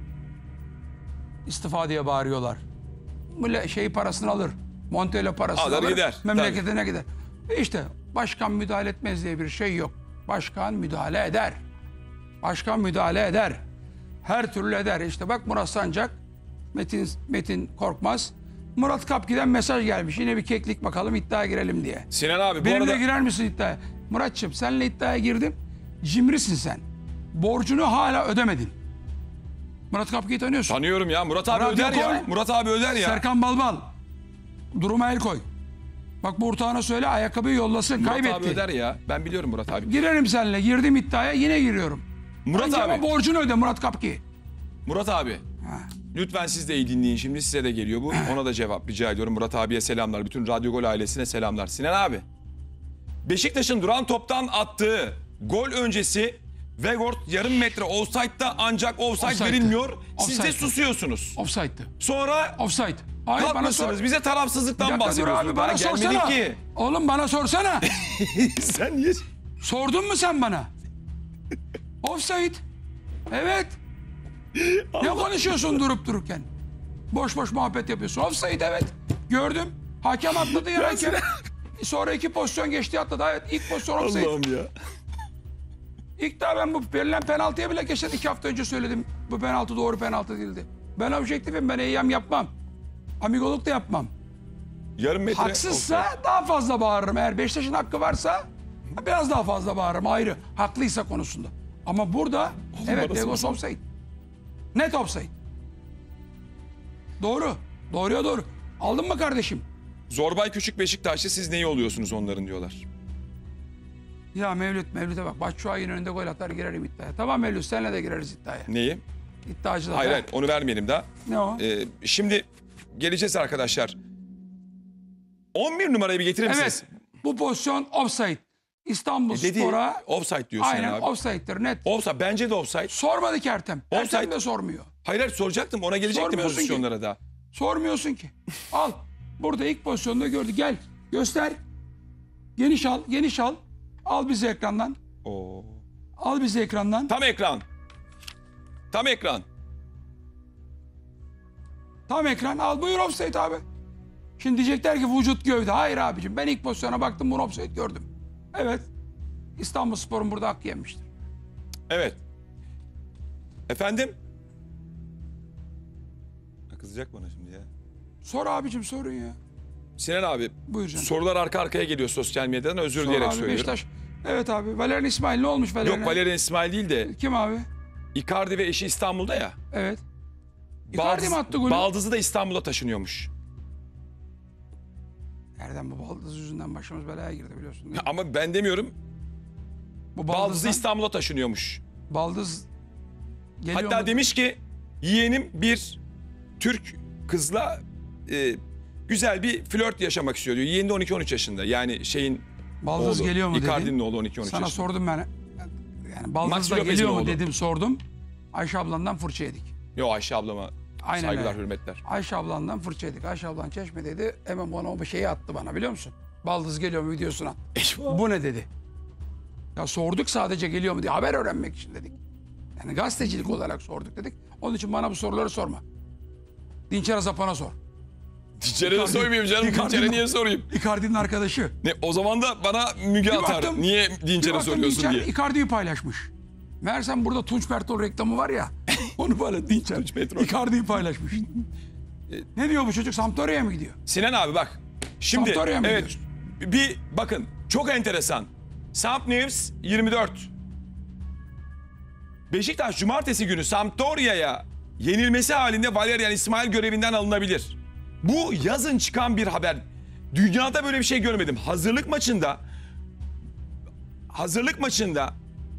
istifa diye bağırıyorlar. Parasını alır. Montella parasını Alır alır. gider. Memleketine gider. İşte başkan müdahale etmez diye bir şey yok. Başkan müdahale eder. Başkan müdahale eder. Her türlü eder. İşte bak Murat Sancak, Metin Korkmaz. Murat Kapki'den mesaj gelmiş. Yine bir keklik bakalım iddiaya girelim diye. Sinan abi bu Benimle arada... girer misin iddiaya? Muratçım seninle iddiaya girdim. Cimrisin sen. Borcunu hala ödemedin. Murat Kapki'yi tanıyorsun. Tanıyorum ya. Murat abi Radyo öder ya. koy. Murat abi öder ya. Serkan Balbal. Duruma el koy. Bak bu ortağına söyle ayakkabıyı yollasın. Murat Kaybetti. abi öder ya. Ben biliyorum Murat abi. Girerim seninle. Girdim iddiaya yine giriyorum. Murat Önce abi. ama borcunu öde Murat Kapki. Murat abi. Lütfen siz de iyi dinleyin. Şimdi size de geliyor bu. Ona da cevap rica ediyorum. Murat abiye selamlar. Bütün Radyo Gol ailesine selamlar. Sinan abi. Beşiktaş'ın duran toptan attığı gol öncesi Vegort yarım metre offside'da ancak offside Offside'dı. verilmiyor. Siz de Offside'dı. susuyorsunuz. Offside'dı. Sonra Offside. Hayır bana sor. kalkmışsınız. Bize Bir tarafsızlıktan dakika dur bahsediyorsunuz. abi bana gelmedik sorsana. ki. Oğlum bana sorsana. Sen niye? Sordun mu sen bana? Offside. Evet. Ne konuşuyorsun durup dururken? Boş boş muhabbet yapıyorsun. Offside evet. Gördüm. Hakem atladı ya hakem. Sonra 2 pozisyon geçti atladı. Evet ilk pozisyon offside. Allah'ım ya. İlk daha ben bu verilen penaltıya bile geçen 2 hafta önce söyledim. Bu penaltı doğru penaltı değildi. Ben objektifim. Ben eyyam yapmam. Amigoluk da yapmam. Yarım metre. Haksızsa daha fazla bağırırım. Eğer Beşiktaş'ın hakkı varsa biraz daha fazla bağırırım ayrı. Haklıysa konusunda. Ama burada evet bana Vegos offside. Net offside. Doğru. Doğruya doğru. Aldın mı kardeşim? Zorbay Küçük Beşiktaşlı siz neyi oluyorsunuz onların diyorlar. Ya Mevlüt'e bak. Batshuayi'nin önünde gol atar girerim iddiaya. Tamam Mevlüt senle de gireriz iddiaya. Neyi? İddiacı da. Hayır hayır onu vermeyelim daha. Ne o? Şimdi geleceğiz arkadaşlar. 11 numarayı bir getirir misiniz? Evet. Bu pozisyon offside. İstanbul Dedi Spor'a offside diyorsun aynen abi. offside'dir net. Offside bence de offside. Sormadı ki Ertem. Offside. Ertem de sormuyor. Hayır hayır soracaktım ona gelecektim Sormuyorsun pozisyonlara da. Sormuyorsun ki. Al. Burada ilk pozisyonda gördü. Gel. Göster. Geniş al. Geniş al. Al bizi ekrandan. Oo. Al bizi ekrandan. Tam ekran. Tam ekran. Tam ekran. Al buyur offside abi. Şimdi diyecekler ki vücut gövde. Hayır abicim. Ben ilk pozisyona baktım bunu offside gördüm. Evet. İstanbulspor'un burada hakkı yemiştir. Evet. Efendim? Kızacak bana şimdi ya. Sor abicim sorun ya. Sinan abi Buyur canım. sorular arka arkaya geliyor sosyal medyadan özür Sor dileyerek abi söylüyorum. Beşiktaş. Evet abi. Valerian İsmail ne olmuş Valerian? Yok Valerian İsmail değil de Kim abi? Icardi ve eşi İstanbul'da ya. Evet. Icardi mi attı golü? Baldızı da İstanbul'a taşınıyormuş. Nereden bu baldız yüzünden başımız belaya girdi biliyorsun değil mi? Ama ben demiyorum. Bu Baldızı baldızdan, İstanbul'a taşınıyormuş. baldız geliyor Hatta mu? demiş ki yeğenim bir Türk kızla güzel bir flört yaşamak istiyor diyor. Yeğeni de 12-13 yaşında. Yani şeyin Baldız oğlu. geliyor mu dedi. Icardi'nin oğlu 12-13 Sana yaşında. sordum ben. Yani baldız Maxi da Lopez'in geliyor mu oğlu. dedim sordum. Ayşe ablandan fırça yedik. Yo Ayşe ablama Aynen saygılar öyle. hürmetler. Ayşe ablandan fırça yedik. Ayşe ablan Çeşme'deydi. Hemen bana o şeyi attı bana biliyor musun? Baldız geliyor mu videosuna. Bu ne dedi. Ya sorduk sadece geliyor mu diye haber öğrenmek için dedik. Yani gazetecilik olarak sorduk dedik. Onun için bana bu soruları sorma. Dinçer Azapan'a sor. Dinçer'e de Icardi- sormayayım canım. Icardi- Dinçer'e niye sorayım? Icardi'nin arkadaşı. Ne, o zaman da bana Müge Bir atar. baktım- Niye Bir Dinçer'e baktım soruyorsun Dinçer diye. Icardi'yi paylaşmış. Meğersem burada Tunç Pertol reklamı var ya. Onu böyle Dinçer. Tunç Petrol. Icardi'yi paylaşmış. Ne diyor bu çocuk? Sampdoria'ya mı gidiyor? Sinan abi bak. Şimdi Sampdoria'ya mı evet gidiyorsun? bir bakın çok enteresan. Samp News 24. Beşiktaş cumartesi günü Sampdoria'ya yenilmesi halinde Valerian İsmail görevinden alınabilir. Bu yazın çıkan bir haber. Dünyada böyle bir şey görmedim. Hazırlık maçında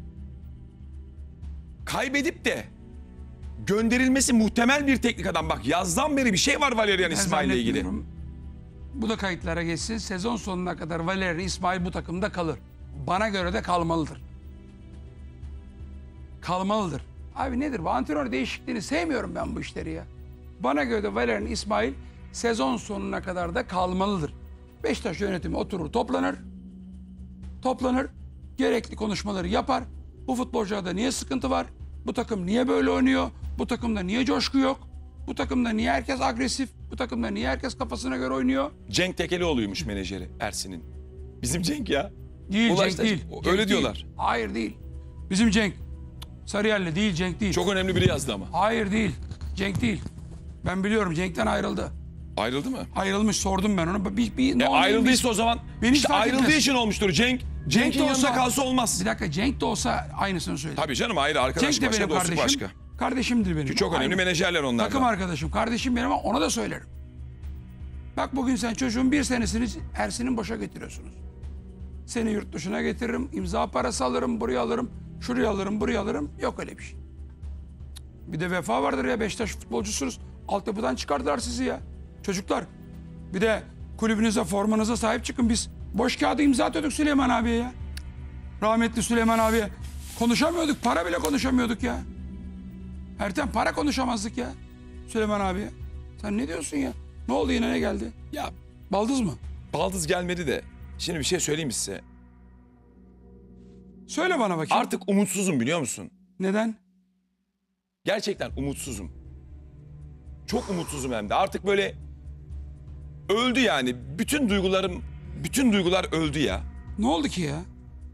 kaybedip de gönderilmesi muhtemel bir teknik adam. Bak yazdan beri bir şey var Valerian Ben İsmail'le ilgili. zannetmiyorum. Bu da kayıtlara geçsin. Sezon sonuna kadar Valerian İsmail bu takımda kalır. Bana göre de kalmalıdır. Kalmalıdır. Abi nedir bu? Antrenör değişikliğini sevmiyorum ben bu işleri ya. Bana göre de Valerian İsmail sezon sonuna kadar da kalmalıdır. Beşiktaş yönetimi oturur toplanır, gerekli konuşmaları yapar. Bu futbolcularda niye sıkıntı var? Bu takım niye böyle oynuyor? Bu takımda niye coşku yok? Bu takımda niye herkes agresif? Bu takımda niye herkes kafasına göre oynuyor? Cenk Tekelioğlu'ymuş menajeri Ersin'in. Bizim Cenk ya. Değil, Ulaş'ta- Cenk değil. öyle Cenk değil. diyorlar. Hayır değil. Bizim Cenk. Sarıyerli değil, Cenk değil. Çok önemli biri yazdı ama. Hayır değil. Cenk değil. Ben biliyorum Cenk'ten ayrıldı. Ayrıldı mı? Ayrılmış, sordum ben ona. Ne oldu? Ayrıldıysa o zaman Beni hiç işte fark ayrıldığı etmez. için olmuştur. Cenk'in de yanında olsa- kalsa olmaz. Bir dakika, Cenk de olsa aynısını söyledi. Tabii canım ayrı arkadaş Cenk de başka, benim dostluk kardeşim. başka. Kardeşimdir benim. Çok önemli Aynı. menajerler onlar. Takım arkadaşım, kardeşim benim ama ona da söylerim. Bak bugün sen çocuğun bir senesini Ersin'in boşa getiriyorsunuz. Seni yurt dışına getiririm, imza parası alırım, buraya alırım, şuraya alırım, buraya alırım. Yok öyle bir şey. Bir de vefa vardır ya, Beşiktaş futbolcusunuz. Altyapıdan çıkardılar sizi ya. Çocuklar, bir de kulübünüze, formanıza sahip çıkın. Biz boş kağıda imza atıyorduk Süleyman abiye ya. Rahmetli Süleyman abiye. Konuşamıyorduk, para bile konuşamıyorduk ya. Ertem, para konuşamazdık ya Süleyman abiye. Sen ne diyorsun ya? Ne oldu, yine ne geldi? Ya Baldız mı? baldız gelmedi de. Şimdi bir şey söyleyeyim mi size? Söyle bana bakayım. Artık umutsuzum biliyor musun? Neden? Gerçekten umutsuzum. Çok umutsuzum hem de. Artık böyle öldü yani. Bütün duygular öldü ya. Ne oldu ki ya?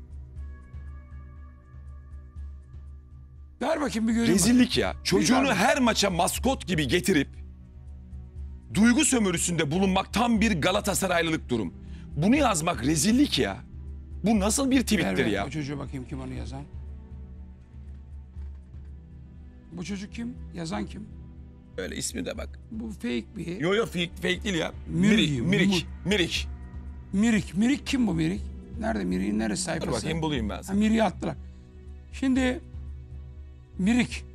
Ver bakayım bir göreyim. Rezillik ya. Çocuğunu Güzel. her maça maskot gibi getirip duygu sömürüsünde bulunmak tam bir Galatasaraylılık durum. Bunu yazmak rezillik ya. Bu nasıl bir Ver, tweettir ver. ya? O çocuğa bakayım kim onu yazan. Bu çocuk kim? Yazan kim? Öyle ismi de bak. Bu fake bir. Yo fake değil ya. Mirgi, Mirik. Mirik. Mirik kim bu Mirik? Nerede Mirik'in neresi Dur sayfası? bakayım bulayım ben Ha, sana. Mirik'i attılar. Şimdi Mirik.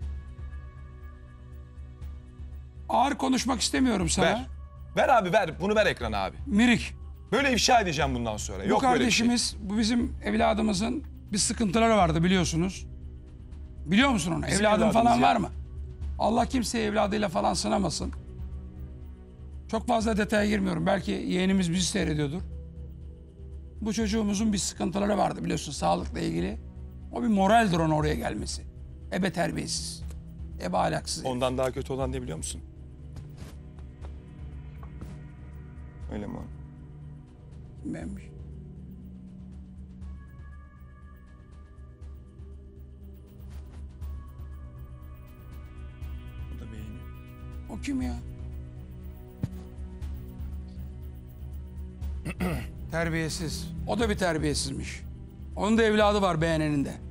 Ağır konuşmak istemiyorum sana. Ver. Ver abi ver. Bunu ver ekrana abi. Mirik. Böyle ifşa edeceğim bundan sonra. Bu Yok böyle bir şey. kardeşimiz, bu bizim evladımızın bir sıkıntıları vardı biliyorsunuz. Biliyor musun onu? Bizim Evladın evladımız falan ya. var mı? Allah kimseyi evladıyla falan sınamasın. Çok fazla detaya girmiyorum. Belki yeğenimiz bizi seyrediyordur. Bu çocuğumuzun bir sıkıntıları vardı biliyorsun sağlıkla ilgili. O bir moraldir onun oraya gelmesi. Ebe terbiyesiz. Ebe ahlaksız. Ondan daha kötü olan ne biliyor musun? Öyle mi? Benmiş. Bu da beğeni. O kim ya? Terbiyesiz. O da bir terbiyesizmiş. Onun da evladı var beğeneninde. de.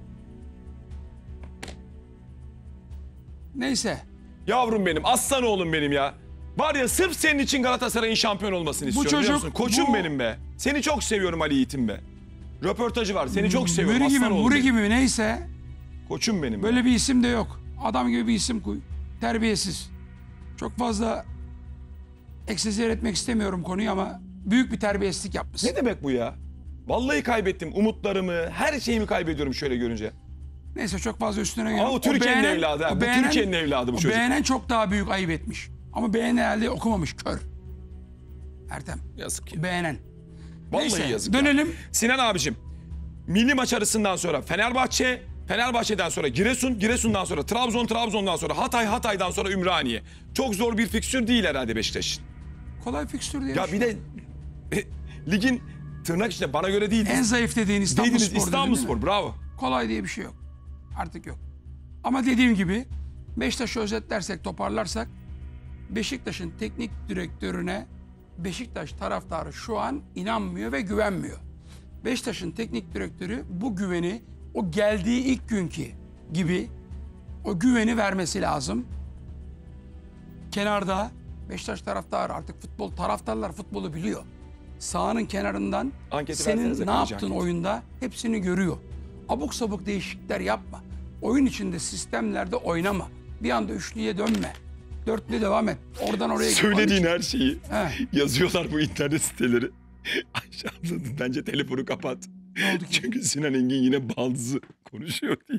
Neyse. Yavrum benim, aslan oğlum benim ya. Var ya sırf senin için Galatasaray'ın şampiyon olmasını istiyorum biliyor çocuk, musun? Koçum bu- benim be. Seni çok seviyorum Ali Yiğit'im be. Röportajı var. Seni çok seviyorum Muri gibi, aslan oğlum Muri benim. gibi neyse. Koçum benim. Böyle ya. bir isim de yok. Adam gibi bir isim koy. Terbiyesiz. Çok fazla eksizler etmek istemiyorum konuyu ama büyük bir terbiyesizlik yapmışsın. Ne demek bu ya? Vallahi kaybettim umutlarımı, her şeyimi kaybediyorum şöyle görünce. Neyse çok fazla üstüne Ama gelme. o Türkiye'nin evladı ha. Bu Türkiye'nin evladı bu o çocuk. beğenen çok daha büyük ayıp etmiş. Ama beğenen herhalde okumamış kör. Ertem. Yazık ya. Beğenen. Vallahi Neyse, yazık dönelim. ya. Sinan abicim, milli maç arasından sonra Fenerbahçe, Fenerbahçe'den sonra Giresun, Giresun'dan sonra Trabzon, Trabzon'dan sonra Hatay, Hatay'dan sonra Ümraniye. Çok zor bir fikstür değil herhalde Beşiktaş'ın. Kolay fikstür diye. Ya bir de ligin tırnak içinde bana göre değildi. en zayıf dediğin İstanbulspor. Değildiniz İstanbulspor, dedin değil mi? bravo. Kolay diye bir şey yok. Artık yok. Ama dediğim gibi Beşiktaş'ı özetlersek, toparlarsak Beşiktaş'ın teknik direktörüne Beşiktaş taraftarı şu an inanmıyor ve güvenmiyor. Beşiktaş'ın teknik direktörü bu güveni o geldiği ilk günkü gibi o güveni vermesi lazım. Kenarda Beşiktaş taraftarı artık taraftarlar futbolu biliyor. Sahanın kenarından Anketi senin versenize, ne kalıcı yaptığın anket. oyunda hepsini görüyor. Abuk sabuk değişiklikler yapma. Oyun içinde sistemlerde oynama. Bir anda üçlüye dönme. Dörtlü devam et. Oradan oraya git. Söylediğin her şeyi He. yazıyorlar bu internet siteleri. Ayşe abla bence telefonu kapat. Ne oldu ki? Çünkü Sinan Engin yine baldızı konuşuyor değil.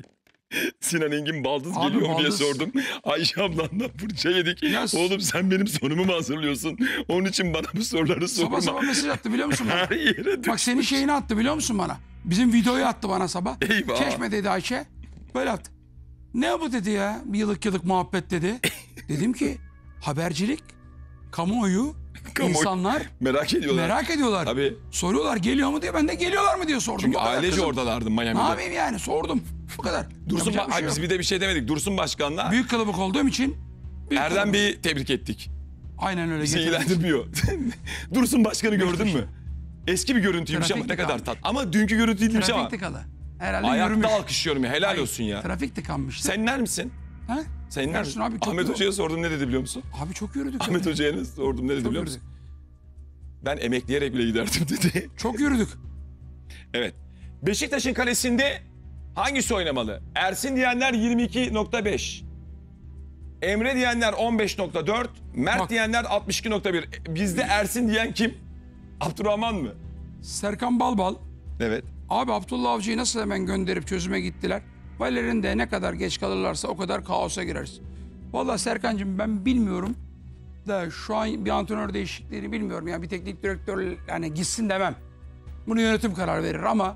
Sinan Engin baldız Abi geliyor mu diye baldız- sordum. Ayşe ablandan fırça yedik. Ya- Oğlum sen benim sorumu mu hazırlıyorsun? Onun için bana bu soruları sorma. Sabah mesaj attı biliyor musun bana? Her yere Bak senin şeyini attı biliyor musun bana? Bizim videoyu attı bana sabah. Eyvah. Çeşme dedi Ayşe. Böyle attı. Ne bu dedi ya? Bir yıllık muhabbet dedi. Dedim ki habercilik, kamuoyu, Kamuoyu insanlar merak ediyorlar. merak ediyorlar. Tabii. Soruyorlar geliyor mu diye. Ben de geliyorlar mı diye sordum. Çünkü Bu kadar ailece kızım. oradalardı Ne Miami'de. yapayım yani sordum. Bu kadar. Dursun Yapacak bir şey biz yok. bir de bir şey demedik. Dursun Başkan'la Büyük kılıbık olduğum için. büyük Erdem kılıbık. Bey'i tebrik ettik. Aynen öyle. Bizi getirdim. ilgilendirmiyor. Dursun Başkan'ı gördün mü? Eski bir görüntüymüş ama Trafik ne kadar tıkanmış. tat. Ama dünkü görüntü değilmiş ama. Trafik tıkalı. Herhalde Ayakta yürümüş. alkışlıyorum ya. Helal Hayır, olsun ya. Trafik tıkanmıştı. Sen iner misin? Ha? Sen iner Ersun misin? abi çok Ahmet yoğun. Hoca'ya sordum ne dedi biliyor musun? Abi çok yürüdük. Ahmet Hoca'ya sordum ne dedi Çok biliyor yürüdük. musun? Ben emekleyerek bile giderdim dedi. Çok yürüdük. Evet. Beşiktaş'ın kalesinde hangisi oynamalı? Ersin diyenler 22.5. Emre diyenler 15.4. Mert Bak. diyenler 62.1. Bizde Ersin diyen kim? Abdurrahman mı? Serkan Balbal. Evet. Abi Abdullah Avcı'yı nasıl hemen gönderip çözüme gittiler. Valeri'nin de ne kadar geç kalırlarsa o kadar kaosa gireriz. Vallahi Serkan'cığım ben bilmiyorum da şu an bir antrenör değişikliğini bilmiyorum. Yani bir teknik direktör yani gitsin demem. Bunu yönetim karar verir ama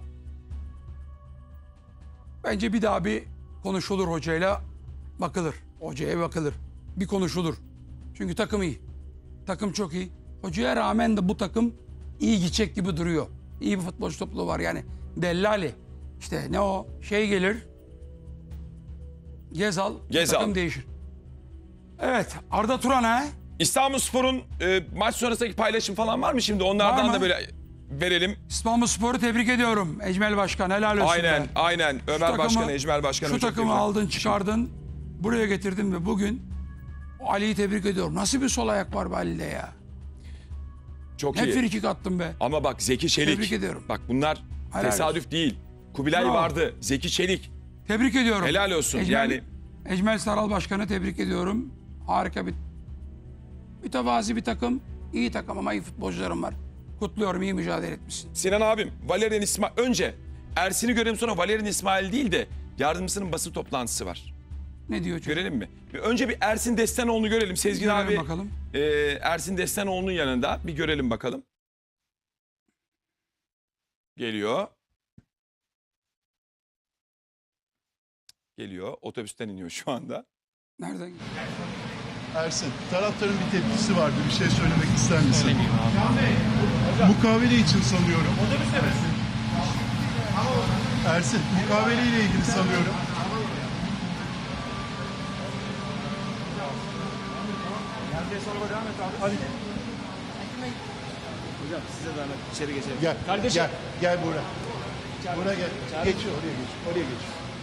bence bir daha bir konuşulur hocayla bakılır. Hocaya bakılır. Bir konuşulur. Çünkü takım iyi. Takım çok iyi. Hocaya rağmen de bu takım iyi gidecek gibi duruyor. İyi bir futbolcu topluluğu var yani. Dellali. İşte ne o şey gelir. Gezal. Gezal. Takım değişir. Evet Arda Turan ha. İstanbulspor'un maç sonrasındaki paylaşım falan var mı şimdi? Var Onlardan mı? da böyle verelim. İstanbulspor'u tebrik ediyorum. Ecmel Başkan helal olsun. Aynen, be. aynen. Şu Ömer takımı- Başkan, Ecmel Başkan'ı Şu çok takımı tebrik aldın çıkardın. Buraya getirdin ve bugün Ali'yi tebrik ediyorum. Nasıl bir sol ayak var be Ali'de ya. Çok Ne iyi. frikik attım be. Ama bak Zeki Çelik. Tebrik ediyorum. Bak bunlar Helal tesadüf değil. Kubilay Bravo. vardı. Zeki Çelik. Tebrik ediyorum. Helal olsun. Ecmel Saral Başkan'ı tebrik ediyorum. Harika bir mütevazi bir takım. İyi takım ama iyi futbolcularım var. Kutluyorum iyi mücadele etmişsin. Sinan abim, Valerian İsmail. Önce Ersin'i görelim sonra Valerian İsmail değil de yardımcısının basın toplantısı var. Ne diyor çocuk? Görelim mi? Önce bir Ersin Destanoğlu'nu görelim. Sezgin Görelim abi bakalım. Ersin Destanoğlu'nun yanında. Bir görelim bakalım. Geliyor. Geliyor. Otobüsten iniyor şu anda. Nereden? Ersin, taraftarın bir tepkisi vardı. Bir şey söylemek ister misin? Mukavele için sanıyorum. Ersin, mukavele ile ilgili sanıyorum. Hocam size zahmet içeri geçelim. Gel, Kardeşim. gel buraya. Buraya gel. Geç, oraya geç. Oraya geç.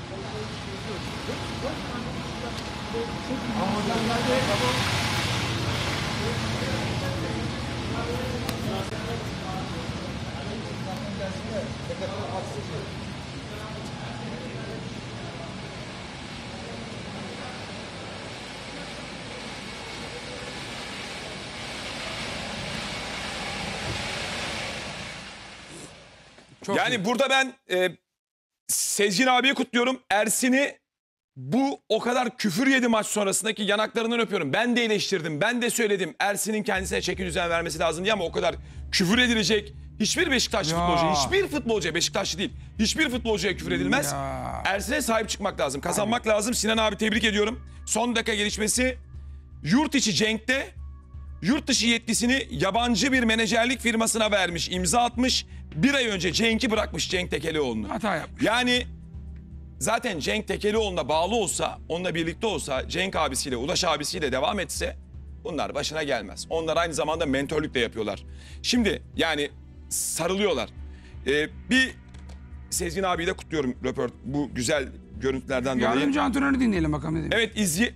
Çok Yani iyi. burada ben Sezgin abiyi kutluyorum. Ersin'i bu o kadar küfür yedi maç sonrasındaki yanaklarından öpüyorum. Ben de eleştirdim, ben de söyledim. Ersin'in kendisine çeki düzen vermesi lazım diye ama o kadar küfür edilecek hiçbir Beşiktaşlı Ya. futbolcu, hiçbir futbolcuya, Beşiktaşlı değil, hiçbir futbolcuya küfür edilmez. Ya. Ersin'e sahip çıkmak lazım, kazanmak lazım. Sinan abi tebrik ediyorum. Son dakika gelişmesi yurt içi Cenk'te yurt dışı yetkisini yabancı bir menajerlik firmasına vermiş, imza atmış. Bir ay önce Cenk'i bırakmış, Cenk Tekelioğlu'nu. Hata yapmış. Yani zaten Cenk Tekelioğlu'na bağlı olsa, onunla birlikte olsa, Cenk abisiyle, Ulaş abisiyle devam etse bunlar başına gelmez. Onlar aynı zamanda mentörlük de yapıyorlar. Şimdi yani sarılıyorlar. Bir Sezgin abiyi de kutluyorum bu güzel görüntülerden dolayı. Yardımcı antrenörü dinleyelim bakalım ne demiş. Evet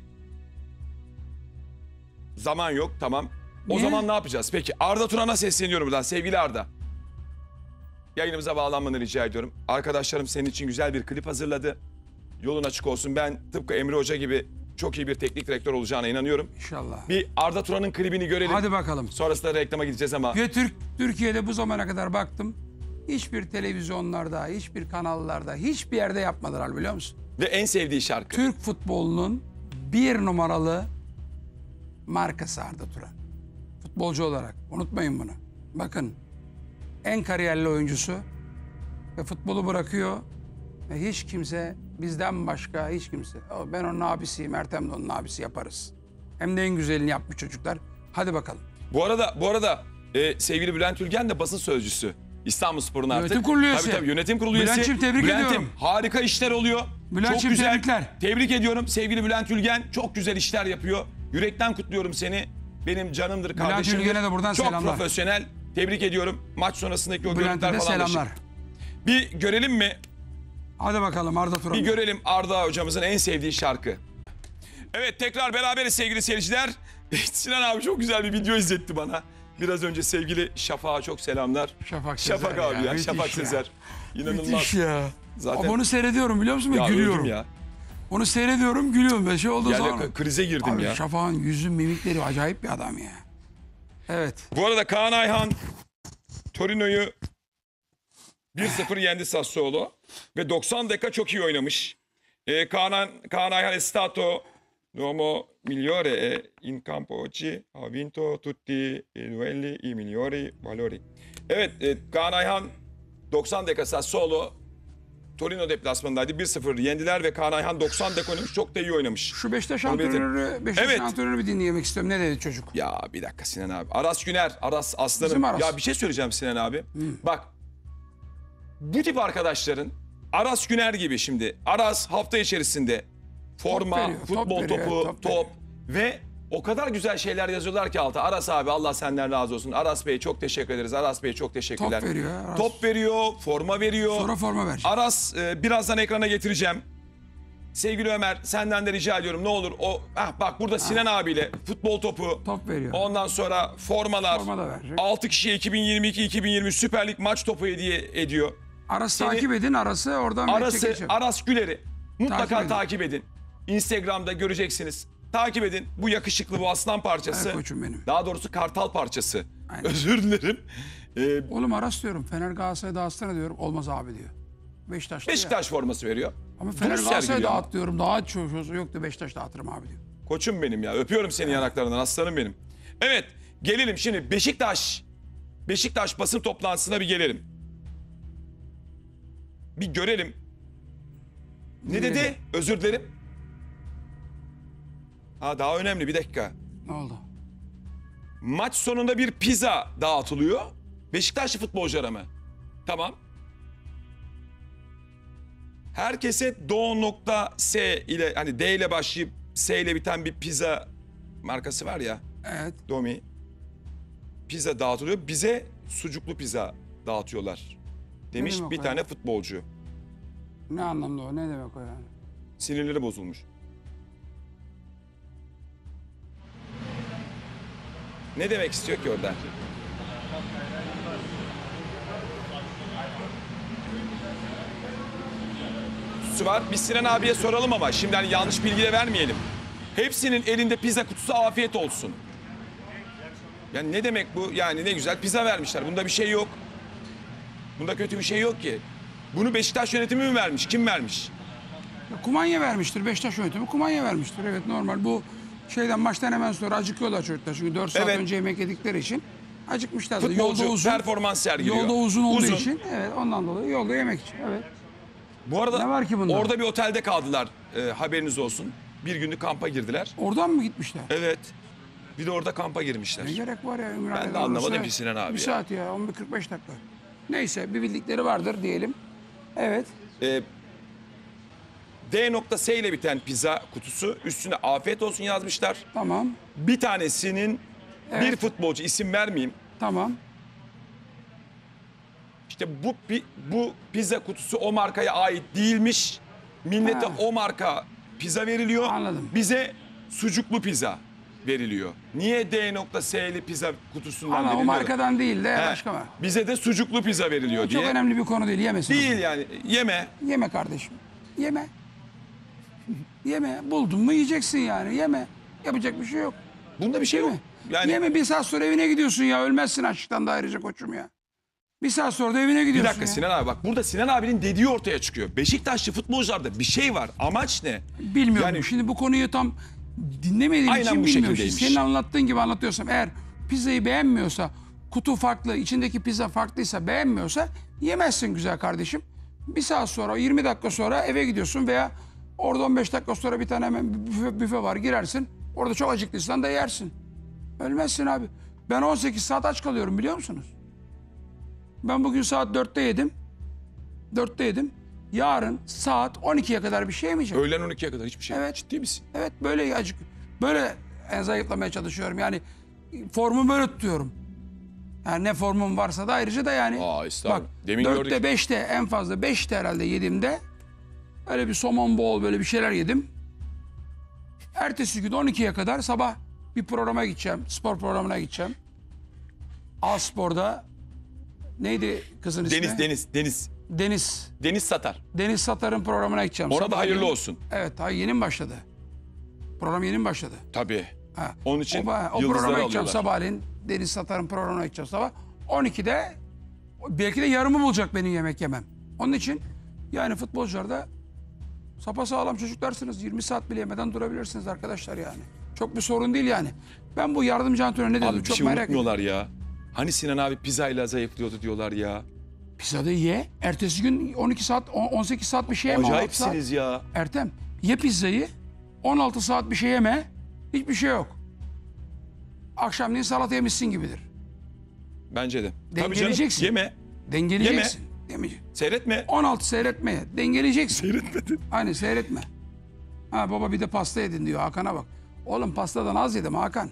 zaman yok tamam. O Niye? zaman ne yapacağız? Peki Arda Turan'a sesleniyorum buradan sevgili Arda. Yayınımıza bağlanmanı rica ediyorum. Arkadaşlarım senin için güzel bir klip hazırladı. Yolun açık olsun. Ben tıpkı Emre Hoca gibi çok iyi bir teknik direktör olacağına inanıyorum. İnşallah. Bir Arda Turan'ın klibini görelim. Hadi bakalım. Sonrasında reklama gideceğiz ama. Ve Türkiye'de bu zamana kadar baktım. Hiçbir televizyonlarda, hiçbir kanallarda, hiçbir yerde yapmadılar biliyor musun? Ve en sevdiği şarkı. Türk futbolunun bir numaralı markası Arda Turan. Futbolcu olarak. Unutmayın bunu. Bakın en kariyerli oyuncusu ve futbolu bırakıyor ve hiç kimse bizden başka hiç kimse. Ben onun abisiyim, Ertem de onun abisi yaparız. Hem de en güzelini yapmış çocuklar. Hadi bakalım. Bu arada sevgili Bülent Ülgen de basın sözcüsü. İstanbulspor'un artık. Yönetim kurulu üyesi. Tabii yönetim kurulu üyesi. Bülent'ciğim, tebrik Bülent'im, ediyorum. harika işler oluyor. Bülent'ciğim, çok güzel. tebrikler. Tebrik ediyorum sevgili Bülent Ülgen. Çok güzel işler yapıyor. Yürekten kutluyorum seni. Benim canımdır kardeşim. Ülgen'e de buradan çok selamlar. profesyonel. Tebrik ediyorum. Maç sonrasındaki o Bülent'e görüntüler de falan da selamlar. şık. Bir görelim mi? Hadi bakalım Arda Turan. Bir görelim Arda hocamızın en sevdiği şarkı. Evet tekrar beraberiz sevgili seyirciler. Sinan abi çok güzel bir video izletti bana. Biraz önce sevgili Şafak'a çok selamlar. Şafak Şafak Sezer abi ya. müthiş Şafak Sezer. İnanılmaz. Müthiş ya. Zaten Ama onu seyrediyorum biliyor musun? ya Gülüyorum. öldüm ya. Onu seyrediyorum, gülüyorum. Bir şey olduğu Yani zaman. krize girdim Abi ya. Şafak'ın yüzü, mimikleri acayip bir adam ya. Evet. Bu arada Kaan Ayhan Torino'yu 1-0 yendi Sassuolo ve 90 dakika çok iyi oynamış. Kaan Ayhan è stato l'uomo migliore in campo oggi, ha vinto tutti i duelli, i migliori valori. Evet, Kaan Ayhan 90 dakika Sassuolo Torino deplasmanındaydı. 1-0 yendiler ve Kaan Ayhan 90 dakika oynamış. Çok da iyi oynamış. Şu Beşiktaş Onu belirtelim. antrenörü, Beşiktaş Evet. antrenörü bir dinlemek istiyorum. Ne dedi çocuk? Ya bir dakika Sinan abi. Aras Güner, Aras aslanım. Bizim Aras. Ya bir şey söyleyeceğim Sinan abi. Bak bu tip arkadaşların Aras Güner gibi şimdi. Aras hafta içerisinde forma, veriyor, top futbol veriyor, topu, top top veriyor. ve o kadar güzel şeyler yazıyorlar ki alta. Aras abi Allah senden razı olsun. Aras Bey çok teşekkür ederiz. Aras Bey çok teşekkürler. Top veriyor Aras. Top veriyor, forma veriyor. Sonra forma verecek. Aras birazdan ekrana getireceğim. Sevgili Ömer senden de rica ediyorum ne olur o bak burada Sinan abiyle futbol topu Top veriyor. ondan sonra formalar Forma da verecek. 6 kişiye 2022-2023 Süper Lig maç topu hediye ediyor. Aras Seni- takip edin, Aras'ı oradan Arası geçin. Aras Güler'i mutlaka Takip edin. takip edin. Instagram'da göreceksiniz. Takip edin. Bu yakışıklı bu aslan parçası. Evet koçum benim. Daha doğrusu kartal parçası. Aynen. Özür dilerim. Oğlum Aras diyorum. Fener Galatasaray'da Aslan'a diyorum. Olmaz abi diyor. Beşiktaş'ta ya. Beşiktaş forması veriyor. Ama Fener Duruş Galatasaray'da sergiliyor ama. at diyorum. Daha çok yoktu Beşiktaş'ta atırım abi diyor. Koçum benim ya. Öpüyorum seni yanaklarından aslanım benim. Evet gelelim şimdi Beşiktaş basın toplantısına bir gelelim. Bir görelim. Ne dedi? Özür dilerim. Daha önemli bir dakika. Ne oldu? Maç sonunda bir pizza dağıtılıyor. Beşiktaşlı futbolculara mı? Tamam. Herkese Do.S ile hani D ile başlayıp S ile biten bir pizza markası var ya. Evet. Domi. Pizza dağıtılıyor. Bize sucuklu pizza dağıtıyorlar. Demiş demek bir o tane ya? futbolcu. Ne anlamda o? Ne demek o yani? Sinirleri bozulmuş. Ne demek istiyor ki orada? Su var. Biz Sinan abiye soralım ama şimdi hani yanlış bilgi de vermeyelim. Hepsinin elinde pizza kutusu afiyet olsun. Yani ne demek bu? Yani ne güzel pizza vermişler. Bunda bir şey yok. Bunda kötü bir şey yok ki. Bunu Beşiktaş yönetimi mi vermiş? Kim vermiş? Ya kumanya vermiştir. Beşiktaş yönetimi kumanya vermiştir. Evet normal. Bu maçtan hemen sonra acıkıyorlar çocuklar. Çünkü 4 saat Evet. önce yemek yedikleri için acıkmışlar. Yolda Futbolcu uzun. performans sergiliyor. Yolda uzun olduğu için. Evet ondan dolayı yolda yemek için. Evet. Bu arada Ne var ki bunda? orada bir otelde kaldılar. Haberiniz olsun. Bir günlük kampa girdiler. Oradan mı gitmişler? Evet. Bir de orada kampa girmişler. Ne gerek var ya Ümraniye'den Ben de anlamadım Bursa'ya? ki Sinan abi Bir ya. saat ya 11:45 dakika. Neyse bir bildikleri vardır diyelim. Evet. D.S ile biten pizza kutusu üstüne afiyet olsun yazmışlar. Tamam. Bir tanesinin bir Evet. futbolcu isim vermeyeyim. Tamam. İşte bu pizza kutusu o markaya ait değilmiş. Millete Ha. o marka pizza veriliyor. Anladım. Bize sucuklu pizza veriliyor. Niye D.S'li pizza kutusundan Ama o veriliyor? markadan değil de He, başka var. Bize de sucuklu pizza veriliyor Çok diye. önemli bir konu değil. Yemesin. Değil yani. Yeme. Yeme kardeşim. Yeme. Yeme. Buldun mu yiyeceksin yani. Yeme. Yapacak bir şey yok. Bunda bir şey yok. Yeme. Yani Yeme bir saat sonra evine gidiyorsun ya. Ölmezsin açlıktan da ayrıca koçum ya. Bir saat sonra da evine Bir gidiyorsun dakika ya. Sinan abi bak burada Sinan abinin dediği ortaya çıkıyor. Beşiktaşlı futbolcularda bir şey var. Amaç ne? Bilmiyorum. Yani- Şimdi bu konuyu tam dinlemediğim Aynen için bu bilmiyorum. şekildeymiş. Senin anlattığın gibi anlatıyorsam eğer pizzayı beğenmiyorsa, kutu farklı, içindeki pizza farklıysa, beğenmiyorsa yemezsin güzel kardeşim. Bir saat sonra, 20 dakika sonra eve gidiyorsun veya orada 15 dakika sonra bir tane hemen büfe var, girersin. Orada çok acıktıysan da yersin. Ölmezsin abi. Ben 18 saat aç kalıyorum biliyor musunuz? Ben bugün saat 4'te yedim. 4'te yedim. Yarın saat 12'ye kadar bir şey yemeyeceğim. Öğlen 12'ye kadar hiçbir şey. Evet. Ciddi misin? Evet böyle böyle zayıflamaya çalışıyorum. Yani formu böyle tutuyorum. Yani ne formum varsa da ayrıca da yani. Aa, estağfurullah. Bak Demin 4'te gördük. 5'te en fazla 5'te herhalde yediğimde öyle bir somon bol böyle bir şeyler yedim. Ertesi gün 12'ye kadar sabah bir programa gideceğim. Spor programına gideceğim. Spor'da neydi kızın ismi? Deniz Satar. Deniz Satar'ın programına gideceğim. Ona da Sabah hayırlı yeni- olsun. Evet, yeni mi başladı? Program yeni mi başladı? Tabii. Ha. Onun için o programa yıldızları gideceğim alıyorlar. sabahleyin. Deniz Satar'ın programına gideceğim sabah. 12'de belki de yarımı bulacak benim yemek yemem. Onun için yani futbolcular da sapasağlam çocuklarsınız. 20 saat bile yemeden durabilirsiniz arkadaşlar yani. Çok bir sorun değil yani. Ben bu yardımcı antrenör ne Abi dedim bir çok şey merak ediyorum. unutmuyorlar ya. Hani Sinan abi pizzayla zayıflıyordu diyorlar ya. Pizzada ye. Ertesi gün 12 saat 18 saat bir şey yeme. 16 saat. Acayipsiniz ya. Ertem ye pizzayı 16 saat bir şey yeme. Hiçbir şey yok. Akşamleyin salata yemişsin gibidir. Bence de. Tabii canım. Dengeleyeceksin. Yeme. Dengeleyeceksin. Demeyeceksin. Seyretme. 16 seyretmeye. Dengeleyeceksin. Seyretmedin. Hani seyretme. Ha baba bir de pasta yedin diyor Hakan'a bak. Oğlum pastadan az yedim Hakan.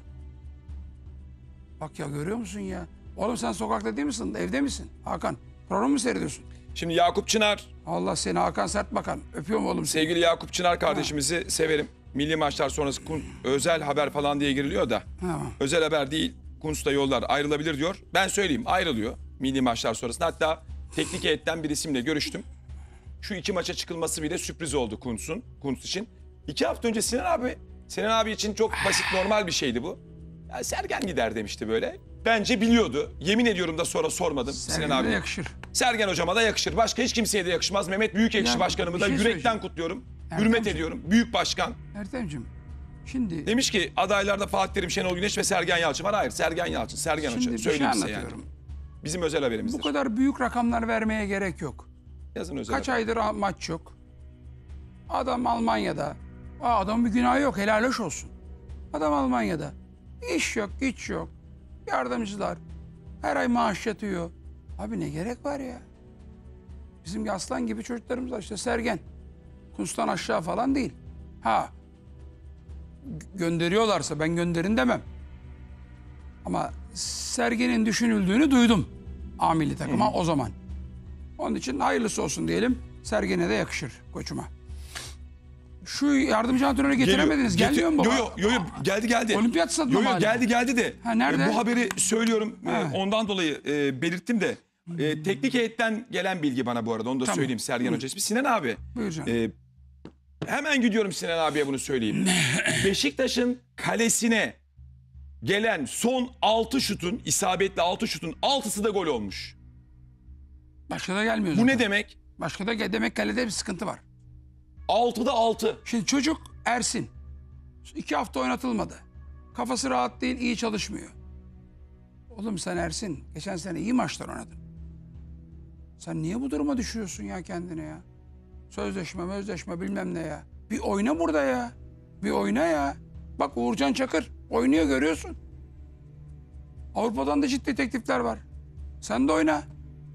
Bak ya görüyor musun ya? Oğlum sen sokakta değil misin? Evde misin? Hakan program mı seyrediyorsun? Şimdi Yakup Çınar, Allah seni Hakan Sert Bakan. Öpüyorum oğlum seni. sevgili Yakup Çınar kardeşimizi severim. Milli maçlar sonrası özel haber falan diye giriliyor da. Tamam. Özel haber değil. Kuntz'la yollar ayrılabilir diyor. Ben söyleyeyim ayrılıyor milli maçlar sonrasında. Hatta teknik heyetten bir isimle görüştüm. Şu 2 maça çıkılması bile sürpriz oldu Kuntz için. 2 hafta önce Sinan abi için çok basit normal bir şeydi bu. Ya Sergen gider demişti böyle. Bence biliyordu. Yemin ediyorum da sonra sormadım Sinan Sergen'e abi. yakışır. Sergen hocama da yakışır. Başka hiç kimseye de yakışmaz. Mehmet Büyükekşi Ya, başkanımı bir da şey yürekten söyleyeceğim. kutluyorum. Ertemciğim. Hürmet ediyorum. Büyük başkan. Ertem'cim şimdi Demiş ki adaylarda Fatih Terim, Şenol Güneş ve Sergen Yalçın var. Hayır Sergen Yalçın, Sergen şimdi Hoca. bir şey Söyleyeyim size yani. anlatıyorum. Bizim özel haberimizdir. Bu kadar büyük rakamlar vermeye gerek yok. Yazın özel Kaç haber. aydır maç yok. Adam Almanya'da. Adamın bir günahı yok. Helal hoş olsun. Adam Almanya'da. İş yok, güç yok. Yardımcılar. Her ay maaş yatıyor. Abi ne gerek var ya? Bizim aslan gibi çocuklarımız var. İşte Sergen. Kuntz'tan aşağı falan değil. Ha. Gönderiyorlarsa ben gönderin demem. Ama Sergen'in düşünüldüğünü duydum. A milli takıma o zaman. Onun için hayırlısı olsun diyelim. Sergen'e de yakışır koçuma. Şu yardımcı antrenörü getiremediniz. Gelmiyor mu baba? Yo geldi. Olimpiyat stadında mı hala? Geldi. Ha, nerede? Bu haberi söylüyorum. Ha. Ondan dolayı belirttim de. Teknik heyetten gelen bilgi bana bu arada. Onu da Tamam. söyleyeyim Sergen Hoca. Sinan abi. Buyur canım. Hemen gidiyorum Sinan abiye bunu söyleyeyim. Beşiktaş'ın kalesine gelen son 6 şutun, isabetli 6 şutun 6'sı da gol olmuş. Başka da gelmiyor Bu zaten. ne demek? Başka da demek kalede bir sıkıntı var. 6'da 6. Şimdi çocuk Ersin. 2 hafta oynatılmadı. Kafası rahat değil, iyi çalışmıyor. Oğlum sen Ersin, geçen sene iyi maçlar oynadın. Sen niye bu duruma düşürüyorsun ya kendini ya? Sözleşme bilmem ne ya. Bir oyna burada ya. Bir oyna ya. Bak Uğurcan Çakır oynuyor görüyorsun. Avrupa'dan da ciddi teklifler var. Sen de oyna.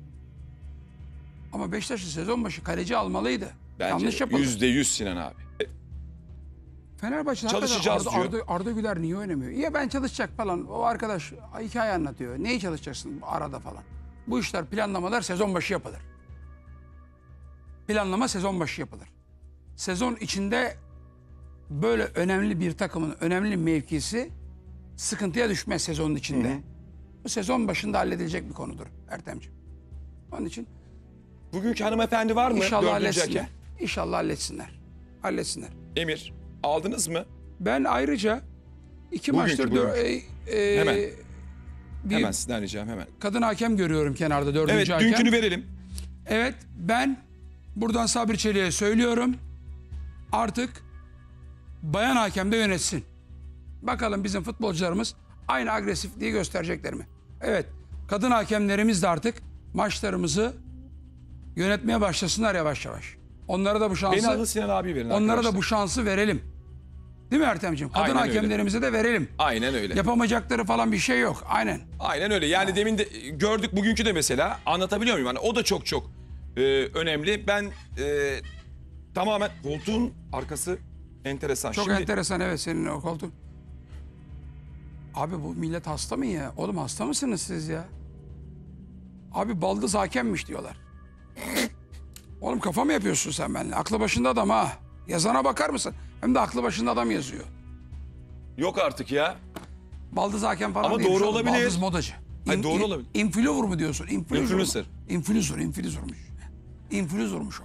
Ama Beşiktaş'ın sezon başı kaleci almalıydı. Yanlış Bence yapıldı. %100 Sinan abi. Fenerbahçe'de Çalışacağız hakikaten diyor. Arda Güler niye oynamıyor? Ya ben çalışacak falan. O arkadaş hikaye anlatıyor. Neyi çalışacaksın arada falan. Bu işler planlamalar sezon başı yapılır. Planlama sezon başı yapılır. Sezon içinde böyle önemli bir takımın önemli mevkisi sıkıntıya düşmez sezonun içinde. Bu sezon başında halledilecek bir konudur Ertemciğim. Onun için Bugünkü hanımefendi var mı? inşallah 4. halletsinler. hakem. İnşallah halletsinler. Halletsinler. Emir aldınız mı? Ben ayrıca 2 Bugünkü, maçtır bugünkü. Hemen. bir Hemen sizden ricam hemen. kadın hakem görüyorum kenarda, dördüncü Evet, hakem. dünkünü verelim. Evet, ben buradan Sabri Çelik'e söylüyorum. Artık bayan hakem de yönetsin. Bakalım bizim futbolcularımız aynı agresifliği gösterecekler mi? Evet, kadın hakemlerimiz de artık maçlarımızı yönetmeye başlasınlar yavaş yavaş. Onlara da bu Beni alın, şansı, Sinan abi verin onlara arkadaşlar. da bu şansı verelim. Değil mi Ertemciğim? Kadın Aynen öyle. hakemlerimize de verelim. Aynen öyle. Yapamayacakları falan bir şey yok. Aynen. Aynen öyle. Yani demin de gördük, bugünkü de mesela, anlatabiliyor muyum? Yani o da çok çok önemli. Ben tamamen koltuğun arkası enteresan. Çok Şimdi, enteresan, evet, senin o koltuğun. Abi bu millet hasta mı ya? Oğlum hasta mısınız siz ya? Abi baldız hakemmiş diyorlar. Oğlum kafa mı yapıyorsun sen benimle? Aklı başında adam ha. Yazana bakar mısın? Hem de aklı başında adam yazıyor. Yok artık ya. Baldız hakem falan Ama değilmiş doğru oğlum, olabilir. Baldız modacı. Hayır, doğru olabilir. Influencer mu diyorsun? Influencer. Influencer'muş. Influencer'muş o.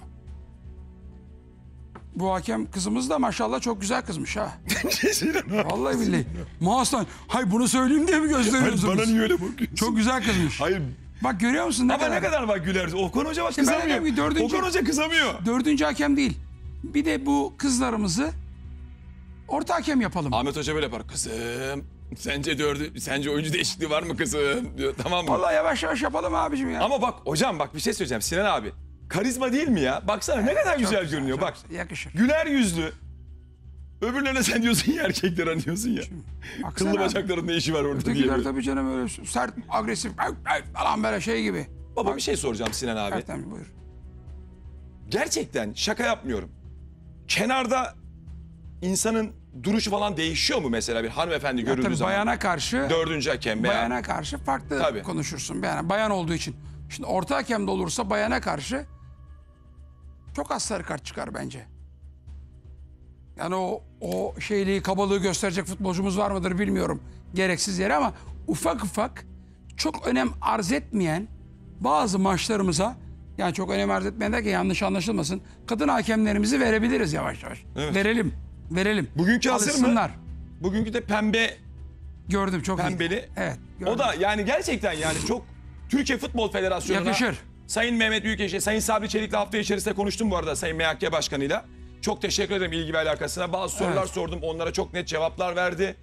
Bu hakem kızımız da maşallah çok güzel kızmış ha. Vallahi billahi. Mağazdan, hay bunu söyleyeyim diye mi gösteriyorsunuz? Bana niye öyle bakıyorsun? Çok güzel kızmış. Hayır. Bak görüyor musun ne Ama kadar? ne kadar bak güler. Okan Hoca bak ben kızamıyor. diyorum ki dördüncü- Okan Hoca kızamıyor. Dördüncü hakem değil. Bir de bu kızlarımızı orta hakem yapalım. Ahmet Hoca böyle yapar. Kızım, sence oyuncu değişikliği var mı kızım? Diyor, tamam mı? Vallahi yavaş yavaş yapalım abicim ya. Ama bak hocam, bak bir şey söyleyeceğim Sinan abi. Karizma değil mi ya? Baksana ne kadar güzel görünüyor. çok Bak, güzel, yakışır. güler yüzlü. Öbürlerine sen diyorsun ya, erkekler diyorsun ya. Baksana Kıllı abi. bacakların ne işi var orada diye. Ötekiler böyle. tabii canım öyle sert, agresif falan böyle şey gibi. Baba bir şey soracağım Sinan abi. Ertem buyur. Gerçekten şaka yapmıyorum. Kenarda insanın duruşu falan değişiyor mu mesela bir hanımefendi Ya görüldüğü tabii zaman? bayana karşı Dördüncü hakem veya... bayana karşı farklı Tabii. konuşursun. Bayan olduğu için. Şimdi orta hakem de olursa bayana karşı çok az sarı kart çıkar bence. Yani o şeyliği, kabalığı gösterecek futbolcumuz var mıdır bilmiyorum. Gereksiz yere ama ufak ufak çok önem arz etmeyen bazı maçlarımıza, yani çok önem arz etmeyen derken yanlış anlaşılmasın, kadın hakemlerimizi verebiliriz yavaş yavaş. Evet. Verelim. Bugünkü hazır mı? Alışsınlar. Bugünkü de pembe, Gördüm, çok iyi. pembeli. Evet. Gördüm. O da yani gerçekten yani çok Türkiye Futbol Federasyonu'na... Yakışır. Sayın Mehmet Büyükeşe, Sayın Sabri Çelik'le hafta içerisinde konuştum bu arada Sayın MHK Başkanı'yla. Çok teşekkür ederim ilgi ve alakasına. Bazı sorular Evet. sordum. Onlara çok net cevaplar verdi.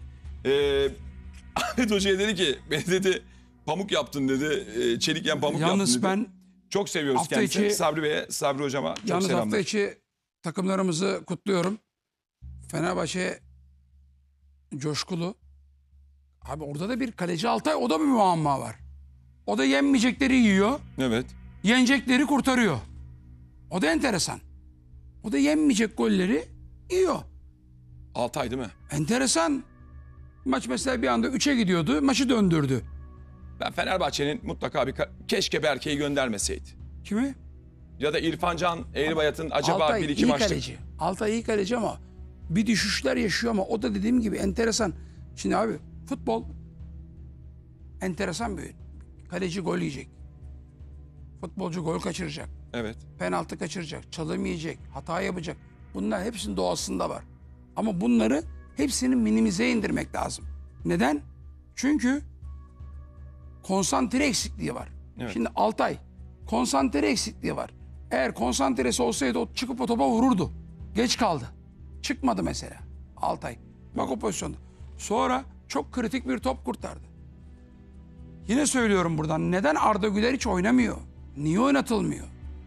Ahmet Hoca'ya dedi ki, beni dedi pamuk yaptın dedi. Çelikyen pamuk Yalnız yaptın dedi. ben Çok seviyoruz hafta kendisini. içi- Sabri Bey'e, Sabri Hocama çok yalnız selamlar. hafta içi takımlarımızı kutluyorum. Fenerbahçe coşkulu. Abi orada da bir kaleci Altay, o da bir muamma var. O da yenmeyecekleri yiyor, Evet. yenecekleri kurtarıyor. O da enteresan. O da yenmeyecek golleri yiyor. Altay değil mi? Enteresan. Maç mesela bir anda 3'e gidiyordu, maçı döndürdü. Ben Fenerbahçe'nin mutlaka keşke Berke'yi göndermeseydi. Kimi? Ya da İrfan Can Eğribayat'ın acaba Altay bir iki iyi maçlık... kaleci. Altay iyi kaleci ama bir düşüşler yaşıyor, ama o da dediğim gibi enteresan. Şimdi abi futbol enteresan bir oyun. Kaleci gol yiyecek. Futbolcu gol kaçıracak. Evet. Penaltı kaçıracak. Çalım yiyecek. Hata yapacak. Bunlar hepsinin doğasında var. Ama bunları hepsini minimize indirmek lazım. Neden? Çünkü konsantre eksikliği var. Evet. Şimdi Altay konsantre eksikliği var. Eğer konsantresi olsaydı o çıkıp o topa vururdu. Geç kaldı. Çıkmadı mesela Altay. Bak o pozisyonda. Sonra çok kritik bir top kurtardı. Yine söylüyorum buradan. Neden Arda Güler hiç oynamıyor? Niye oynatılmıyor?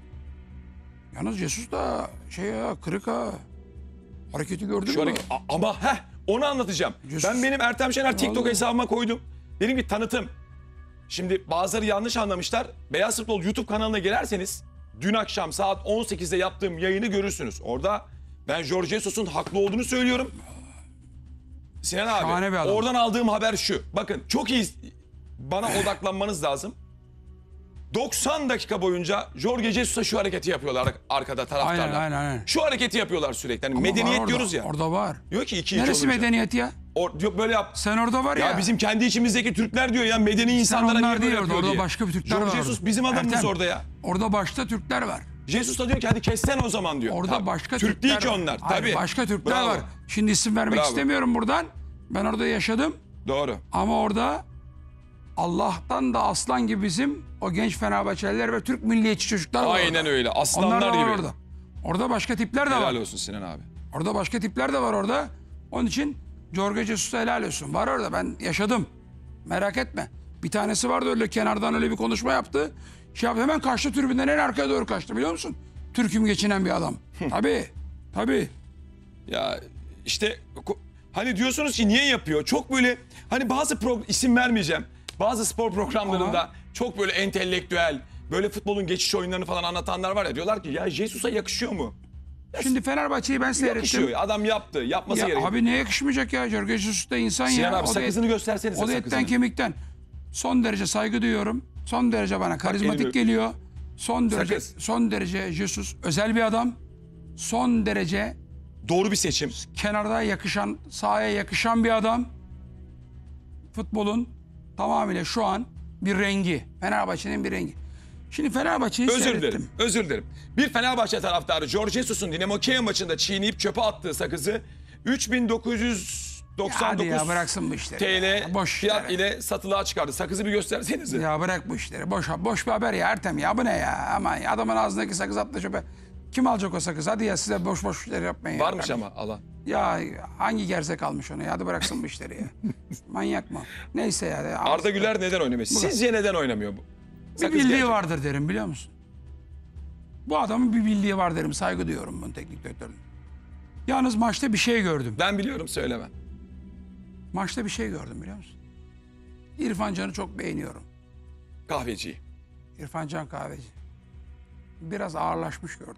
Yalnız Jesus da kırık ha. Hareketi gördün Şu mü? hareket... Ama onu anlatacağım. Jesus. Ben benim Ertem Şener TikTok Vallahi. hesabıma koydum. Benim bir tanıtım. Şimdi bazıları yanlış anlamışlar. Beyaz Futbol YouTube kanalına girerseniz dün akşam saat 18'de yaptığım yayını görürsünüz. Orada ben Jorge Jesus'un haklı olduğunu söylüyorum. Sinan abi, Şahane bir adam. oradan aldığım haber şu. Bakın çok iyi, bana odaklanmanız lazım. 90 dakika boyunca Jorge Jesus'a şu hareketi yapıyorlar arkada taraftarlar. Aynen. Şu hareketi yapıyorlar sürekli. Hani Ama var medeniyet orada, diyoruz ya. Orada var. Diyor ki 2-2 Neresi olunca. medeniyet ya? Diyor böyle yap. Sen orada var ya. Ya bizim kendi içimizdeki Türkler diyor ya, medeni insanlara onlar niye böyle değil yapıyor orada diye. başka bir Türkler Jorge var. Jesus orada. bizim adamımız Ertem, orada ya. Orada başta Türkler var. Jesus da diyor ki hadi kessen o zaman diyor. Orada Tabii. başka Türk Türkler değil ki var. onlar. Hayır, Tabii. başka Türkler Bravo. var. Şimdi isim vermek Bravo. istemiyorum buradan. Ben orada yaşadım. Doğru. Ama orada Allah'tan da aslan gibi bizim o genç Fenerbahçeliler ve Türk milliyetçi çocuklar var Aynen orada. öyle. Onlar Aslanlar da var gibi. orada. Orada başka tipler de var. Helal olsun Sinan abi. Orada başka tipler de var orada. Onun için Jorge Jesus'a helal olsun. Var orada, ben yaşadım. Merak etme. Bir tanesi vardı öyle kenardan öyle bir konuşma yaptı. Şey yaptı, hemen kaçtı tribünden, en arkaya doğru kaçtı, biliyor musun? Türk'üm geçinen bir adam. Tabii. Tabii. Ya işte hani diyorsunuz ki niye yapıyor? Çok böyle hani bazı isim vermeyeceğim. Bazı spor programlarında Aha. çok böyle entelektüel, böyle futbolun geçiş oyunlarını falan anlatanlar var ya, diyorlar ki ya Jesus'a yakışıyor mu? Şimdi Fenerbahçe'yi ben seyrettim. Yakışıyor. Adam yaptı. Yapması Ya gerekiyor. abi ne yakışmayacak ya? Jorge Jesus da insan Sinan ya. abi sakızını göstersenize, O da etten sakızını. kemikten. Son derece saygı duyuyorum. Son derece bana elini karizmatik öp. geliyor. Son derece Sakız. son derece Jesus özel bir adam. Son derece Doğru bir seçim. kenarda yakışan, sahaya yakışan bir adam. Futbolun tamamıyla şu an bir rengi. Fenerbahçe'nin bir rengi. Şimdi Fenerbahçe'yi Özür seyrettim. dilerim. Özür dilerim. Bir Fenerbahçe taraftarı Jorge Jesus'un Dinamo Kiev maçında çiğneyip çöpe attığı sakızı 3999 Hadi ya, bıraksın bu işleri. TL Ya, boş fiyat işleri. ile satılığa çıkardı. Sakızı bir göstersenize. Ya bırak bu işleri. Boş bir haber ya Ertem ya. Bu ne ya? Aman ya, adamın ağzındaki sakız attı çöpe. Kim alacak o sakız? Hadi ya, size boş işleri yapmayın. ya. Varmış ama alan. Ya hangi gerzek almış onu ya? Hadi bıraksın bu işleri ya. Manyak mı? Neyse ya. Arda Güler neden oynamıyor? Sizce neden oynamıyor bu? bir Sakız bildiği gelecek. vardır derim, biliyor musun? Bu adamın bir bildiği var derim. Saygı duyuyorum bunun teknik direktörüne. Yalnız maçta bir şey gördüm. Ben biliyorum, söyleme. Maçta bir şey gördüm, biliyor musun? İrfan Can'ı çok beğeniyorum. Kahveciyi. İrfan Can Kahveci. Biraz ağırlaşmış gördüm.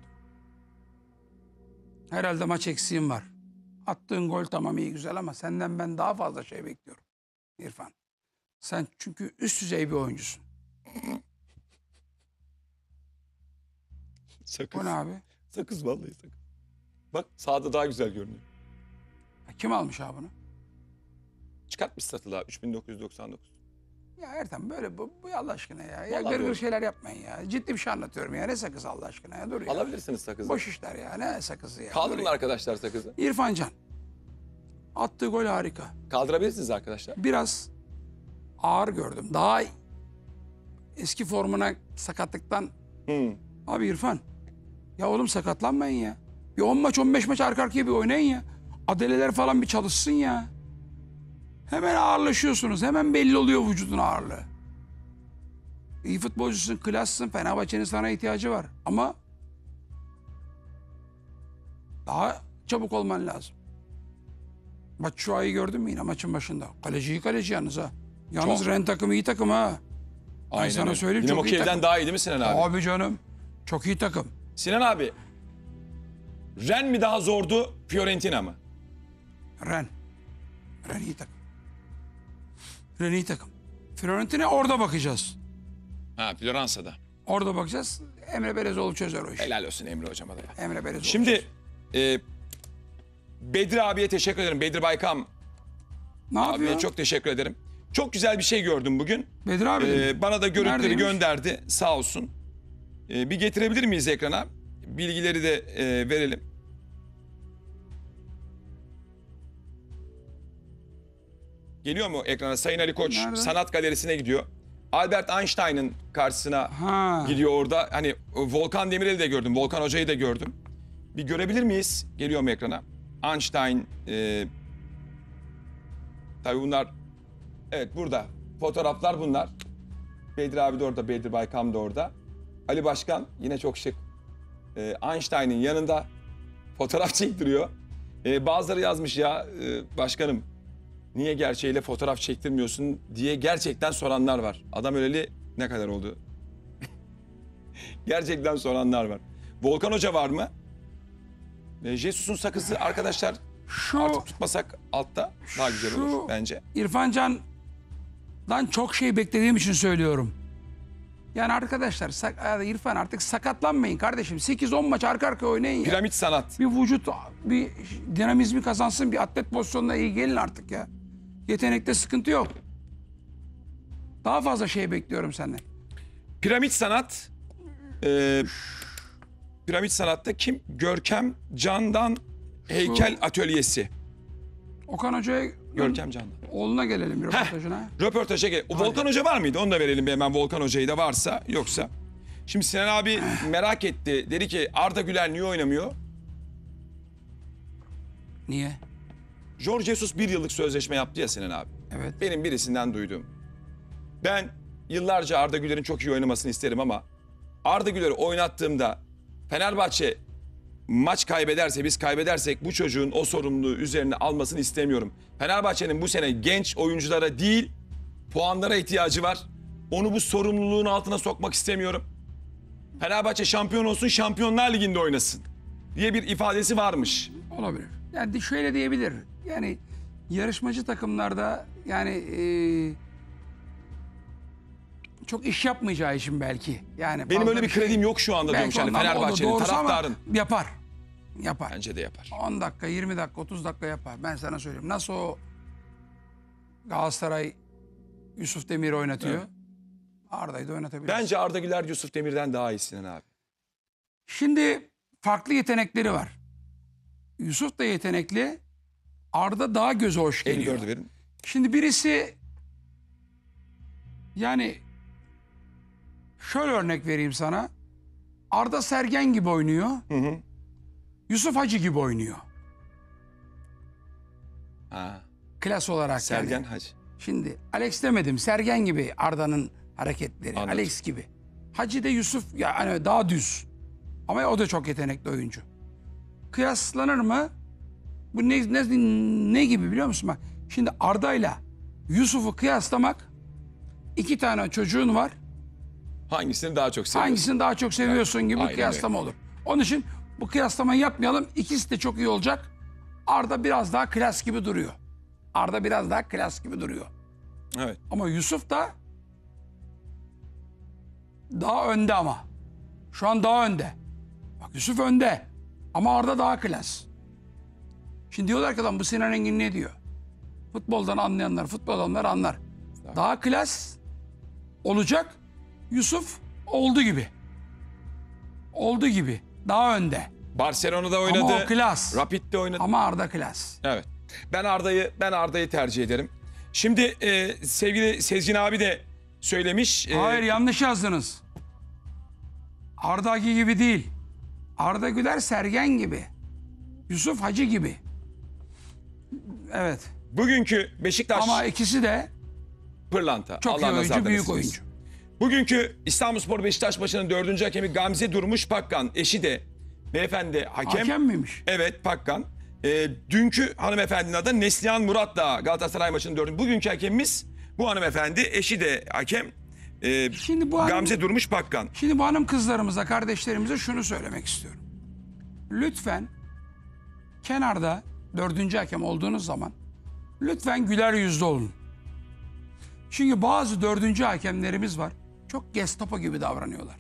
Herhalde maç eksiğim var. Attığın gol tamam, iyi güzel, ama senden ben daha fazla şey bekliyorum İrfan. Sen çünkü üst düzey bir oyuncusun. Sakız. Bu ne abi? Sakız, vallahi sakız. Bak sağda daha güzel görünüyor. Kim almış abi bunu? Çıkartmış satılığa 3999. Ya Ertem, böyle bu Allah aşkına ya. Ya Vallahi gırgır doğru. şeyler yapmayın ya. Ciddi bir şey anlatıyorum ya. Ne sakız Allah aşkına ya, dur ya. Alabilirsiniz sakızı. Boş işler ya. Ne sakızı ya. Kaldırın Dur ya. arkadaşlar sakızı. İrfan Can. Attığı gol harika. Kaldırabilirsiniz arkadaşlar. Biraz ağır gördüm. Daha eski formuna, sakatlıktan. Abi İrfan, ya oğlum sakatlanmayın ya. Bir 10 maç 15 maç arka arkaya bir oynayın ya. Adeleler falan bir çalışsın ya. Hemen ağırlaşıyorsunuz. Hemen belli oluyor vücudun ağırlığı. İyi futbolcusun, klassın. Fenerbahçe'nin sana ihtiyacı var. Ama daha çabuk olman lazım. Batshuayi'yi gördün mü yine maçın başında? Kaleci yalnız ha. Yalnız Çok. Ren takımı iyi takım ha. Aynen sana öyle. söyleyeyim, Dinamo çok iyi Kiev'den takım. daha iyi değil mi Sinan abi? Abi canım. Çok iyi takım. Sinan abi, Ren mi daha zordu, Fiorentina mı? Ren iyi takım. Ren iyi takım. Fiorentina orada bakacağız. Ha, Floransa'da. Orada bakacağız. Emre Belezoğlu çözer o işi. Helal olsun Emre hocama da ya. Emre Belezoğlu. Şimdi Bedri abiye teşekkür ederim. Bedri Baykam ne abiye yapıyor? çok teşekkür ederim. Çok güzel bir şey gördüm bugün. Bedri abi mi? Bana da görüntüleri Neredeymiş? gönderdi, sağ olsun. Bir getirebilir miyiz ekrana? Bilgileri de verelim. Geliyor mu ekrana? Sayın Ali Koç Nerede? Sanat Galerisi'ne gidiyor. Albert Einstein'ın karşısına Ha. gidiyor orada. Hani Volkan Demirel'i de gördüm, Volkan Hoca'yı da gördüm. Bir görebilir miyiz? Geliyor mu ekrana? Einstein, tabii bunlar, evet burada. Fotoğraflar bunlar. Bedri abi de orada, Bedri Baykam da orada. Ali Başkan yine çok şık. Einstein'ın yanında fotoğraf çektiriyor. Bazıları yazmış ya başkanım, niye gerçeğiyle fotoğraf çektirmiyorsun diye gerçekten soranlar var. Adam öleli ne kadar oldu? Gerçekten soranlar var. Volkan Hoca var mı? Jesus'un sakızı arkadaşlar Şu artık tutmasak altta daha güzel Şu- olur bence. İrfan Can'dan çok şey beklediğim için söylüyorum. Yani arkadaşlar İrfan artık sakatlanmayın kardeşim. 8-10 maç arka arkaya oynayın ya. Piramit sanat. Bir vücut, bir dinamizmi kazansın, bir atlet pozisyonuna iyi gelin artık ya. Yetenekte sıkıntı yok. Daha fazla şey bekliyorum senden. Piramit sanat. Piramit sanatta kim? Görkem Can'dan heykel atölyesi. Okan Hoca'ya Görkem Can'dan. Oğluna gelelim bir röportajına. Röportaja gel. O Volkan Hoca var mıydı? Onu da verelim bir hemen, Volkan Hoca'yı da varsa. Yoksa. Şimdi Sinan abi merak etti. Dedi ki Arda Güler niye oynamıyor? Niye? Jorge Jesus 1 yıllık sözleşme yaptı ya Sinan abi. Evet. Benim birisinden duyduğum. Ben yıllarca Arda Güler'in çok iyi oynamasını isterim ama Arda Güler'i oynattığımda Fenerbahçe maç kaybederse, biz kaybedersek bu çocuğun o sorumluluğu üzerine almasını istemiyorum. Fenerbahçe'nin bu sene genç oyunculara değil, puanlara ihtiyacı var. Onu bu sorumluluğun altına sokmak istemiyorum. Fenerbahçe şampiyon olsun, Şampiyonlar Ligi'nde oynasın diye bir ifadesi varmış. Olabilir. Yani şöyle diyebilir. Yani yarışmacı takımlarda yani çok iş yapmayacağı için belki. Yani Benim fazla öyle bir şey- kredim yok şu anda diyorum. Belki Yani ondan, o da Fenerbahçe'nin, doğrusu ama taraftarın. yapar. Yapar. Bence de yapar. 10 dakika, 20 dakika, 30 dakika yapar. Ben sana söyleyeyim. Nasıl o Galatasaray Yusuf Demir'i oynatıyor? Evet. Arda'yı da oynatabilir. Bence Arda Güler Yusuf Demir'den daha iyi Sinan abi. Şimdi farklı yetenekleri var. Yusuf da yetenekli. Arda daha göze hoş geliyor. 54'ü verin. Şimdi birisi yani şöyle örnek vereyim sana. Arda Sergen gibi oynuyor. Hı. Yusuf Hacı gibi oynuyor. Ha, Klas olarak Sergen yani. Hacı. Şimdi Alex demedim. Sergen gibi Arda'nın hareketleri. Anladım. Alex gibi. Hacı de Yusuf yani daha düz. Ama o da çok yetenekli oyuncu. Kıyaslanır mı? Bu ne gibi biliyor musun? Bak şimdi Arda'yla Yusuf'u kıyaslamak, 2 tane çocuğun var. Hangisini daha çok seviyorsun? Hangisini daha çok seviyorsun gibi Aynen kıyaslama olur. Onun için bu kıyaslamayı yapmayalım. İkisi de çok iyi olacak. Arda biraz daha klas gibi duruyor. Arda biraz daha klas gibi duruyor. Evet. Ama Yusuf da daha önde ama. Şu an daha önde. Bak Yusuf önde. Ama Arda daha klas. Şimdi diyorlar ki adam bu Sinan Engin ne diyor? Futboldan anlayanlar, futbol adamları anlar. Daha klas olacak. Yusuf oldu gibi. Oldu gibi. Daha önde. Barcelona'da oynadı. Ama o klas. Rapid'de oynadı. Ama Arda klas. Evet. Ben Arda'yı tercih ederim. Şimdi sevgili Sezgin abi de söylemiş. Hayır yanlış yazdınız. Arda gibi değil. Arda Güler Sergen gibi. Yusuf Hacı gibi. Evet. Bugünkü Beşiktaş Ama ikisi de pırlanta. çok iyi Allah oyuncu, nazardan büyük esirgesin. oyuncu. Bugünkü İstanbulspor Beşiktaş maçının 4. hakemi Gamze Durmuş Pakkan. Eşi de beyefendi Hakem miymiş? Evet, Pakkan. Dünkü hanımefendinin adı Neslihan Murat da Galatasaray maçının 4. Bugünkü hakemimiz bu hanımefendi. Eşi de hakem. Şimdi bu Gamze Durmuş Pakkan. Şimdi bu hanım kızlarımıza, kardeşlerimize şunu söylemek istiyorum. Lütfen kenarda 4. hakem olduğunuz zaman lütfen güler yüzlü olun. Çünkü bazı 4. hakemlerimiz var. Çok Gestapo gibi davranıyorlar.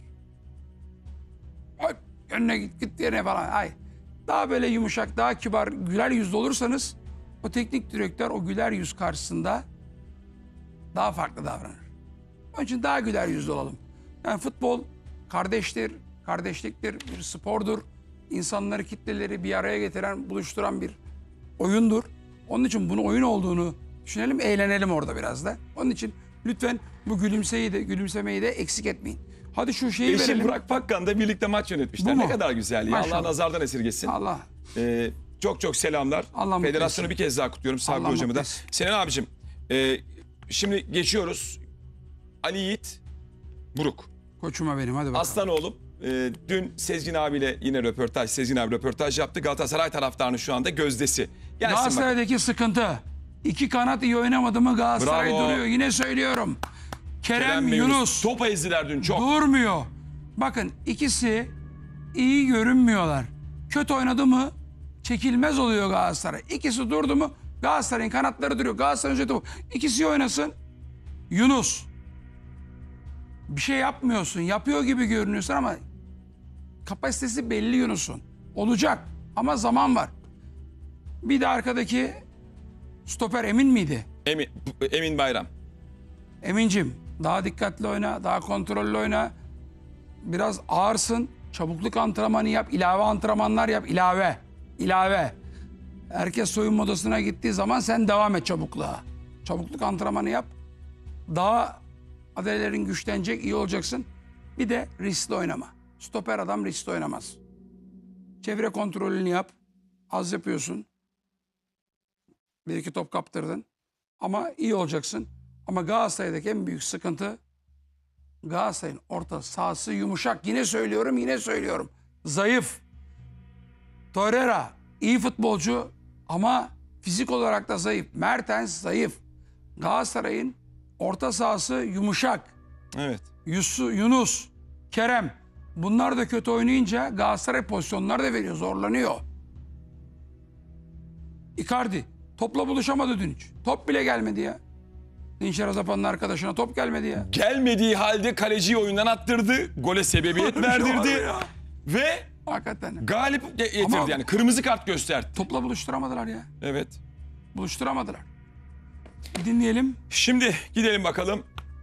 Ay, önüne git yerine falan. Hayır. Daha böyle yumuşak, daha kibar, güler yüzlü olursanız o teknik direktör o güler yüz karşısında daha farklı davranır. Onun için daha güler yüzlü olalım. Yani futbol kardeştir, kardeşliktir, bir spordur. İnsanları, kitleleri bir araya getiren, buluşturan bir oyundur. Onun için bunu oyun olduğunu düşünelim, eğlenelim orada biraz da. Onun için lütfen bu gülümsemeyi de eksik etmeyin. Hadi şu şeyi Eşi verelim. Burak Pakkan da birlikte maç yönetmişler. Bu mu? Ne kadar güzel ya. Maşallah. Allah nazardan esirgesin. Allah. Çok çok selamlar. Allah mutlu Federasyonu etsin. bir kez daha kutluyorum. Sabri Allah hocamı da. mutlu etsin. Sinan abicim, şimdi geçiyoruz. Ali Yiğit Buruk. Koçuma benim hadi bakalım. Aslan oğlum. Dün Sezgin abiyle yine röportaj, Sezgin abi röportaj yaptı. Galatasaray taraftarının şu anda gözdesi. Gelsin bakalım. Galatasaray'daki sıkıntı. 2 kanat iyi oynamadı mı Galatasaray Bravo. duruyor. Yine söylüyorum. Kerem, ve Yunus Topa ezdiler dün çok. durmuyor. Bakın ikisi iyi görünmüyorlar. Kötü oynadı mı çekilmez oluyor Galatasaray. İkisi durdu mu Galatasaray'ın kanatları duruyor. Galatasaray'ın özeti bu. İkisi iyi oynasın. Yunus. Bir şey yapmıyorsun. Yapıyor gibi görünüyorsun ama kapasitesi belli Yunus'un. Olacak ama zaman var. Bir de arkadaki stoper Emin miydi? Emin Bayram. Emincim daha dikkatli oyna, daha kontrollü oyna. Biraz ağırsın, çabukluk antrenmanı yap, ilave antrenmanlar yap, ilave. Herkes soyunma odasına gittiği zaman sen devam et çabukluğa. Çabukluk antrenmanı yap. Daha adalelerin güçlenecek, iyi olacaksın. Bir de riskli oynama. Stoper adam riskli oynamaz. Çevre kontrolünü yap. Az yapıyorsun. Bir iki top kaptırdın. Ama iyi olacaksın. Ama Galatasaray'daki en büyük sıkıntı Galatasaray'ın orta sahası yumuşak. Yine söylüyorum. Zayıf. Torreira iyi futbolcu ama fizik olarak da zayıf. Mertens zayıf. Galatasaray'ın orta sahası yumuşak. Evet. Yunus, Kerem. Bunlar da kötü oynayınca Galatasaray pozisyonlar da veriyor. Zorlanıyor. Icardi. Topla buluşamadı dün hiç. Top bile gelmedi ya. Dinçer Azapan'ın arkadaşına top gelmedi ya. Gelmediği halde kaleciyi oyundan attırdı. Gole sebebiyet Öyle bir şey var mı verdirdi. ya? Ve Hakikaten. galip getirdi Ama- yani. Kırmızı kart gösterdi. Topla buluşturamadılar ya. Evet. Buluşturamadılar. Bir dinleyelim. Şimdi gidelim bakalım.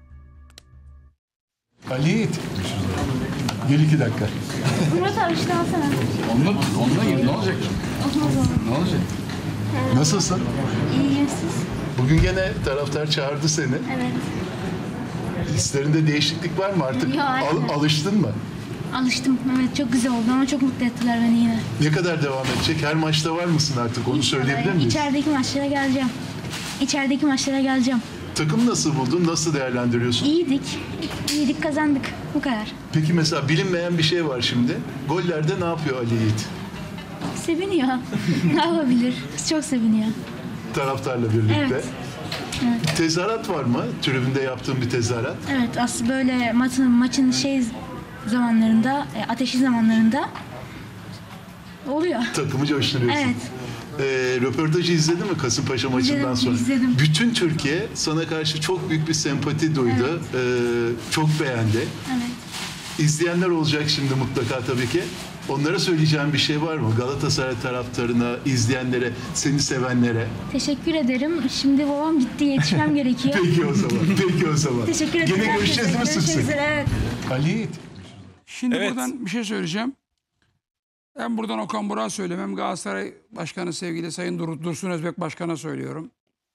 Ali Yiğit. Gel 2 dakika. Murat abi şunu alsana. Onunla gir. Ne olacak? Ne olacak? Nasılsın? İyiyim siz. Bugün gene taraftar çağırdı seni. Evet. Hislerinde değişiklik var mı artık? Yok, aynen. Alıştın mı? Alıştım. Evet çok güzel oldu ama çok mutlu ettiler beni yine. Ne kadar devam edecek? Her maçta var mısın artık? Onu söyleyebilir miyiz? İçerideki maçlara geleceğim. İçerideki maçlara geleceğim. Takım nasıl buldun? Nasıl değerlendiriyorsun? İyiydik kazandık. Bu kadar. Peki mesela bilinmeyen bir şey var şimdi. Gollerde ne yapıyor Ali Yiğit? Seviniyor. Ne yapabilir? Çok seviniyor. Taraftarla birlikte. Evet. Tezahürat var mı? Tribünde yaptığın bir tezahürat. Evet aslında böyle maçın zamanlarında, ateşli zamanlarında oluyor. Takımı coşturuyorsun. Evet. Röportajı izledin mi Kasımpaşa maçından sonra? izledim. Bütün Türkiye sana karşı çok büyük bir sempati duydu. Çok beğendi. Evet. İzleyenler olacak şimdi mutlaka tabii ki. Onlara söyleyeceğim bir şey var mı? Galatasaray taraftarına, izleyenlere, seni sevenlere. Teşekkür ederim. Şimdi babam gitti. Yetişmem gerekiyor. Peki o zaman. Teşekkür ederim. Gene görüşeceğiz değil mi sık Görüşmek sık? üzere. Evet. Ali Yiğit. Şimdi Evet. buradan bir şey söyleyeceğim. Hem buradan Okan Burak'a söylemem. Galatasaray Başkanı sevgili Sayın Dursun Özbek Başkan'a söylüyorum.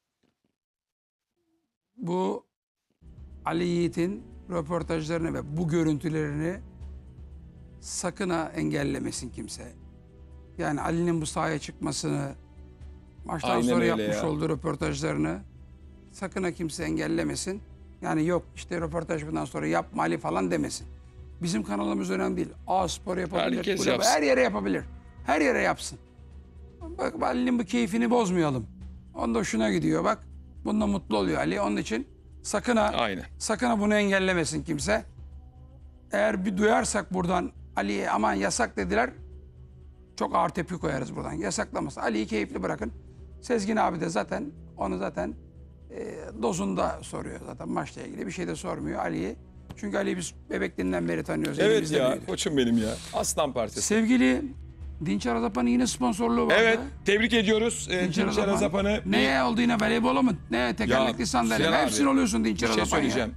Bu Ali Yiğit'in röportajlarını ve bu görüntülerini sakın ha engellemesin kimse. Yani Ali'nin bu sahaya çıkmasını, maçtan Aynen sonra öyle yapmış ya. olduğu röportajlarını sakın ha kimse engellemesin. Yani yok işte röportaj bundan sonra yapma Ali falan demesin. Bizim kanalımız önemli değil. A Spor yapabilir, Herkes kulübe, yapsın. her yere yapabilir. Her yere yapsın. Bak Ali'nin bu keyfini bozmayalım. Onda hoşuna gidiyor bak. Bununla mutlu oluyor Ali. Onun için sakın ha, Aynen. sakın ha bunu engellemesin kimse. Eğer bir duyarsak buradan Ali'ye aman yasak dediler. Çok ağır tepki koyarız buradan. Yasaklamasın. Ali'yi keyifli bırakın. Sezgin abi de zaten onu dozunda soruyor zaten maçla ilgili. Bir şey de sormuyor Ali'yi. Çünkü Ali'yi biz bebekliğinden beri tanıyoruz. Evet elimizde ya büyüdü. koçum benim ya. Aslan parçası. Sevgili Dinçer Azapan'ın yine sponsorluğu vardı. Evet tebrik ediyoruz Dinçer Azapan'ı. Neye oldu yine voleybola mı? Ne tekerlekli sandalye mi? Sinan Hepsini abi, oluyorsun Dinçer Bir şey Azapan ya. söyleyeceğim.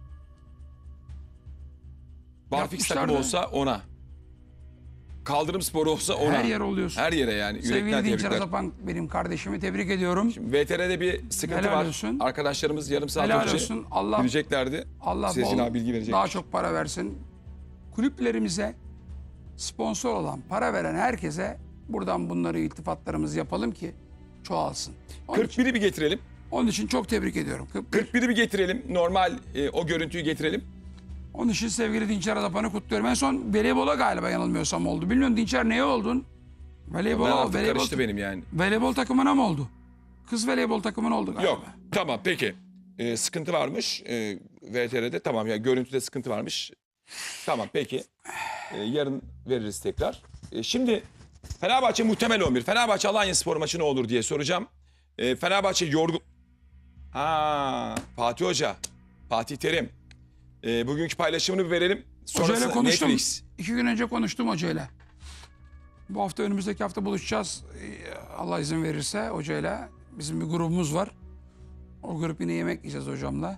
Barfix takımı Yapmışlardı. olsa ona. Kaldırım sporu olsa ona. Her yere oluyorsun. Her yere yani. Sevgili Yürekten Dinçer tebrikler. Azapan benim kardeşimi tebrik ediyorum. VTR'de bir sıkıntı Helal var. olsun. Arkadaşlarımız yarım saat Helal önce olsun. Allah gideceklerdi. Allah Sezgin bol, abi bilgi verecek. daha çok para versin. Kulüplerimize sponsor olan, para veren herkese buradan bunları iltifatlarımızı yapalım ki çoğalsın. Onun için, 41'i bir getirelim. onun için çok tebrik ediyorum. 41'i bir getirelim. Normal o görüntüyü getirelim. Onun için sevgili Dinçer Azapan'ı kutluyorum. En son voleybola galiba yanılmıyorsam oldu. Bilmiyorum Dinçer neye oldun? Ben Voleybola, artık karıştı benim yani. voleybol takımına mı oldu? Kız voleybol takımına oldu galiba. Yok. Tamam peki. Sıkıntı varmış. VTR'de tamam ya görüntüde sıkıntı varmış. Tamam peki. Yarın veririz tekrar. Şimdi Fenerbahçe muhtemel 11. Fenerbahçe Alanyaspor maçı ne olur diye soracağım. Fenerbahçe yorgun... Fatih Hoca. Fatih Terim. Bugünkü paylaşımını bir verelim. Hocayla Sonrası konuştum. Netflix. 2 gün önce konuştum hocayla. Bu hafta önümüzdeki hafta buluşacağız. Allah izin verirse hocayla. Bizim bir grubumuz var. O grup yine yemek yiyeceğiz hocamla.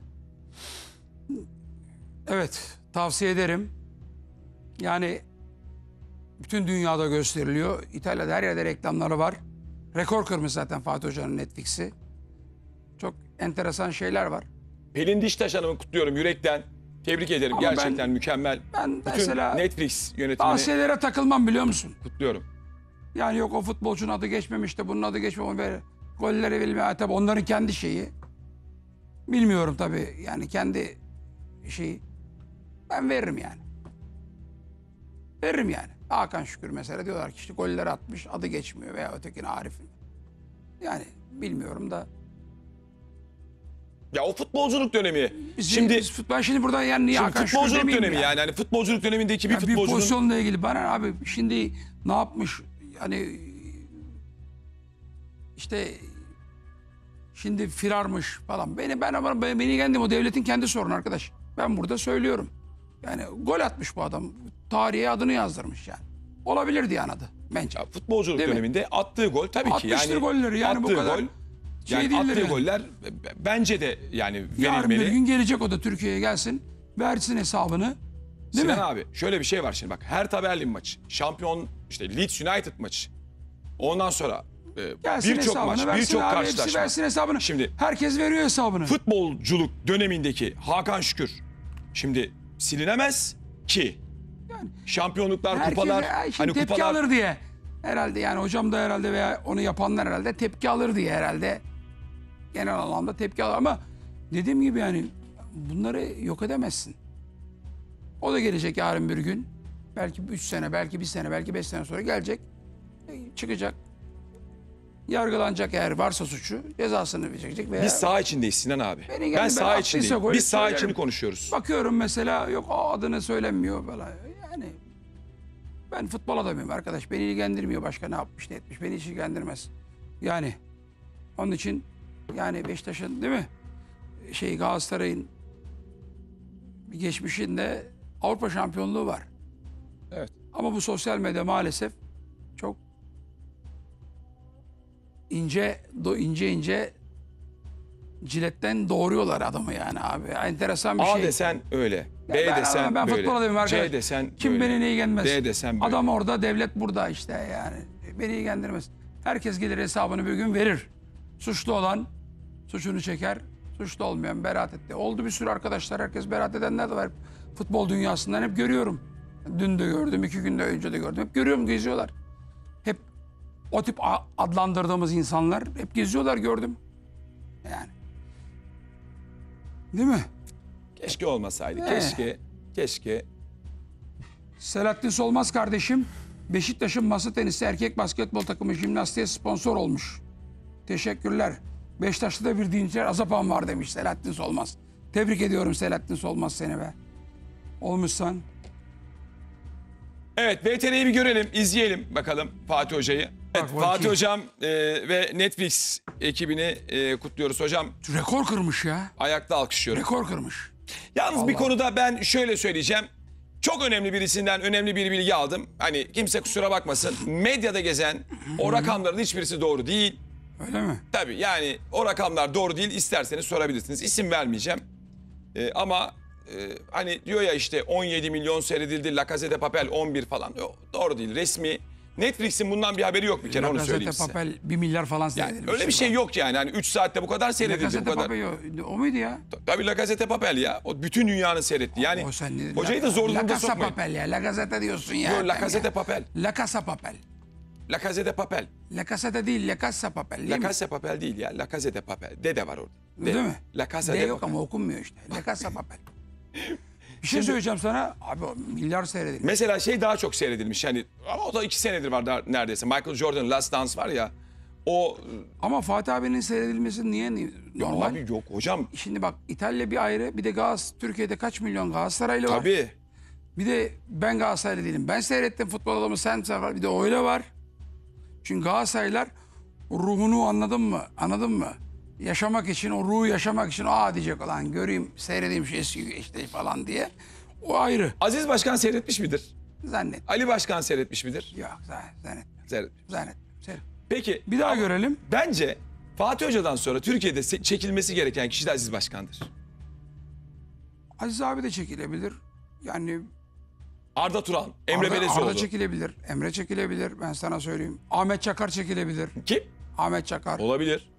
Evet, tavsiye ederim. Yani bütün dünyada gösteriliyor. İtalya'da her yerde reklamları var. Rekor kırmış zaten Fatih Hoca'nın Netflix'i. Çok enteresan şeyler var. Pelin Diştaş Hanım'ı kutluyorum yürekten. Tebrik ederim. Ama Gerçekten mükemmel. ben Bütün mesela Netflix yönetimini bazı şeylere takılmam biliyor musun? kutluyorum. Yani yok o futbolcunun adı geçmemiş de bunun adı geçmemiş. Böyle golleri bilmiyor. Tabii onların kendi şeyi. Bilmiyorum tabii. Yani kendi şeyi. Ben veririm yani. Veririm yani. Hakan Şükür mesela diyorlar ki işte golleri atmış adı geçmiyor veya ötekine Arif'in. Yani bilmiyorum da. Ya o futbolculuk dönemi. Ben şimdi burada yani niye Şimdi Hakan Şükür futbolculuk demeyeyim dönemi yani. Hani futbolculuk dönemindeki bir Yani bir futbolcunun pozisyonla ilgili bana abi şimdi ne yapmış yani işte şimdi firarmış falan. Beni ilgilendim o devletin kendi sorunu arkadaş. Ben burada söylüyorum. Yani gol atmış bu adam. Tarihe adını yazdırmış yani. Olabilirdi yani adı bence. ya futbolculuk Değil mi? döneminde attığı gol tabii ki Atmıştır yani golleri yani bu attığı kadar gol şey yani değildir attığı yani. goller bence de yani Yarın verilmeli. bir gün gelecek o da Türkiye'ye gelsin. Versin hesabını. Değil Sinan mi? abi şöyle bir şey var şimdi bak Hertha Berlin maçı, şampiyon işte Leeds United maçı. Ondan sonra Gelsin birçok hesabını maç, versin birçok abi, hepsi karşılaşma. versin hesabını. Şimdi Herkes veriyor hesabını. futbolculuk dönemindeki Hakan Şükür şimdi silinemez ki. Yani Şampiyonluklar, herkes kupalar, şimdi hani tepki kupalar alır diye. Herhalde yani hocam da herhalde veya onu yapanlar herhalde tepki alır diye herhalde. Genel anlamda tepki alır ama dediğim gibi yani bunları yok edemezsin. O da gelecek yarın bir gün. Belki 3 sene, belki 1 sene, belki 5 sene sonra gelecek. Çıkacak. Yargılanacak eğer varsa suçu cezasını çekecek veya biz saha içindeyiz Sinan abi. Beni Ben ben saha attıysa içindeyim. golü Biz saha söylerim. içini konuşuyoruz. bakıyorum mesela yok o adını söylenmiyor falan. Yani ben futbol adamıyım arkadaş. Beni ilgilendirmiyor başka ne yapmış ne etmiş. Beni hiç ilgilendirmez. Yani onun için yani Beşiktaş'ın değil mi? Galatasaray'ın bir geçmişinde Avrupa şampiyonluğu var. Evet. Ama bu sosyal medya maalesef çok ince ciletten doğruyorlar adamı yani abi. Enteresan bir A şey. desen öyle. Ya B desen ben böyle. futbol adamıyım arkadaş. C desen Kim böyle. beni ne ilgilenmez. D desen böyle. Adam orada, devlet burada işte yani. Beni ilgilendirmez. Herkes gelir hesabını bir gün verir. Suçlu olan suçunu çeker. Suçlu olmayan beraat etti. Oldu bir sürü arkadaşlar. Herkes beraat edenler de var. Futbol dünyasından hep görüyorum. Dün de gördüm, 2 gün de önce de gördüm. Hep görüyorum, geziyorlar. Hep o tip adlandırdığımız insanlar hep geziyorlar gördüm. Yani. Değil mi? Keşke olmasaydı. Keşke. Selahattin Solmaz kardeşim Beşiktaş'ın masa tenisi erkek basketbol takımı jimnastiğe sponsor olmuş. Teşekkürler. Beşiktaş'ta da bir Dinçer Azapan var demiş Selahattin Solmaz. Tebrik ediyorum Selahattin Solmaz seni be. Olmuşsan. Evet VTR'yi bir görelim, izleyelim bakalım Fatih Hoca'yı. Evet, Bak, Fatih ki- Hocam ve Netflix ekibini kutluyoruz. Hocam Rekor kırmış ya. ayakta alkışlıyorum. Rekor kırmış. Yalnız bir Allah. konuda ben şöyle söyleyeceğim. Çok önemli birisinden önemli bir bilgi aldım. Hani kimse kusura bakmasın. Medyada gezen o rakamların hiçbirisi doğru değil. Öyle mi? Tabii yani o rakamlar doğru değil. İsterseniz sorabilirsiniz. İsim vermeyeceğim. Ama hani diyor ya işte 17 milyon seyredildi. La Casa de Papel 11 falan. Doğru değil. Resmi. Netflix'in bundan bir haberi yok bir kere La onu söyleyeyim Gazete size. Papel 1 milyar falan Yani seyredilmiş. öyle bir şey yok yani. Hani 3 saatte bu kadar La seyredildi. Gazete Bu kadar. Papel o muydu ya? Tabii La Casa de Papel ya. O bütün dünyanın seyretti. Yani O sen ne- hocayı da zor La durumda Casa sokmayın. Papel ya. La Gazete diyorsun ya. Yok, La Casa de Papel. La Casa Papel. La Casa de Papel. La Casa değil, La Casa Papel değil La mi? Casa Papel değil ya. La Casa de Papel. D de var orada. Değil mi? La Casa D de yok Papel. ama okunmuyor işte. La Casa Papel. Bir şey söyleyeceğim sana. Abi o milyar seyredilmiş. Mesela şey daha çok seyredilmiş. Yani ama o da 2 senedir var daha neredeyse. Michael Jordan Last Dance var ya. O Ama Fatih abinin seyredilmesi niye normal? abi yok hocam. Şimdi bak İtalya bir ayrı. Bir de Türkiye'de kaç milyon Galatasaraylı var. Tabii. Bir de ben Galatasaraylı değilim. Ben seyrettim futbol adamı sen var. Bir de öyle var. Çünkü Galatasaraylılar ruhunu anladın mı? Yaşamak için, o ruhu yaşamak için diyecek olan göreyim, seyredeyim şu eski işte falan diye. O ayrı. Aziz Başkan seyretmiş midir? Zannet. Ali Başkan seyretmiş midir? Yok zannet. Seyretmiş. Peki Bir daha ama görelim. bence Fatih Hoca'dan sonra Türkiye'de çekilmesi gereken kişi de Aziz Başkan'dır. Aziz abi de çekilebilir. Yani Arda Turan, Emre Belezoğlu. Arda çekilebilir. Emre çekilebilir. Ben sana söyleyeyim. Ahmet Çakar çekilebilir. Kim? Ahmet Çakar. Olabilir.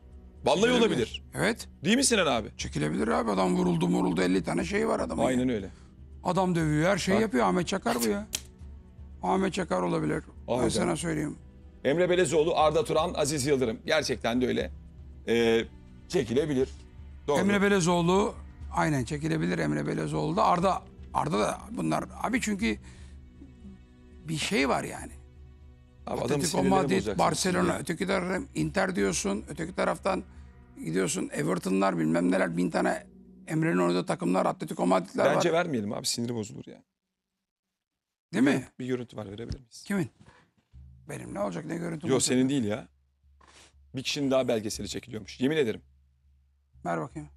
Vallahi olabilir. Evet. Değil mi Sinan abi? Çekilebilir abi. Adam vuruldu 50 tane şey var adamın. Aynen öyle. Adam Adam dövüyor, her şeyi yapıyor. Ahmet Çakar bu ya. Ahmet Çakar olabilir. Ben Aynen. sana söyleyeyim. Emre Belezoğlu, Arda Turan, Aziz Yıldırım. Gerçekten de öyle. Çekilebilir. Doğru. Emre Belezoğlu aynen çekilebilir. Emre Belezoğlu da Arda da bunlar. Abi çünkü bir şey var yani. Abi adamın Atletico sinirleri Madrid, bozacaksın. Barcelona, öteki taraftan Inter diyorsun. Öteki taraftan gidiyorsun Everton'lar bilmem neler. 1000 tane Emre'nin oynadığı takımlar, Atletico Madrid'ler Bence var. vermeyelim abi, siniri bozulur ya. Değil mi? Bir görüntü var, verebilir miyiz? Kimin? Benim ne olacak, ne görüntü Yok olacak? senin değil ya. Bir kişinin daha belgeseli çekiliyormuş. Yemin ederim. Ver bakayım.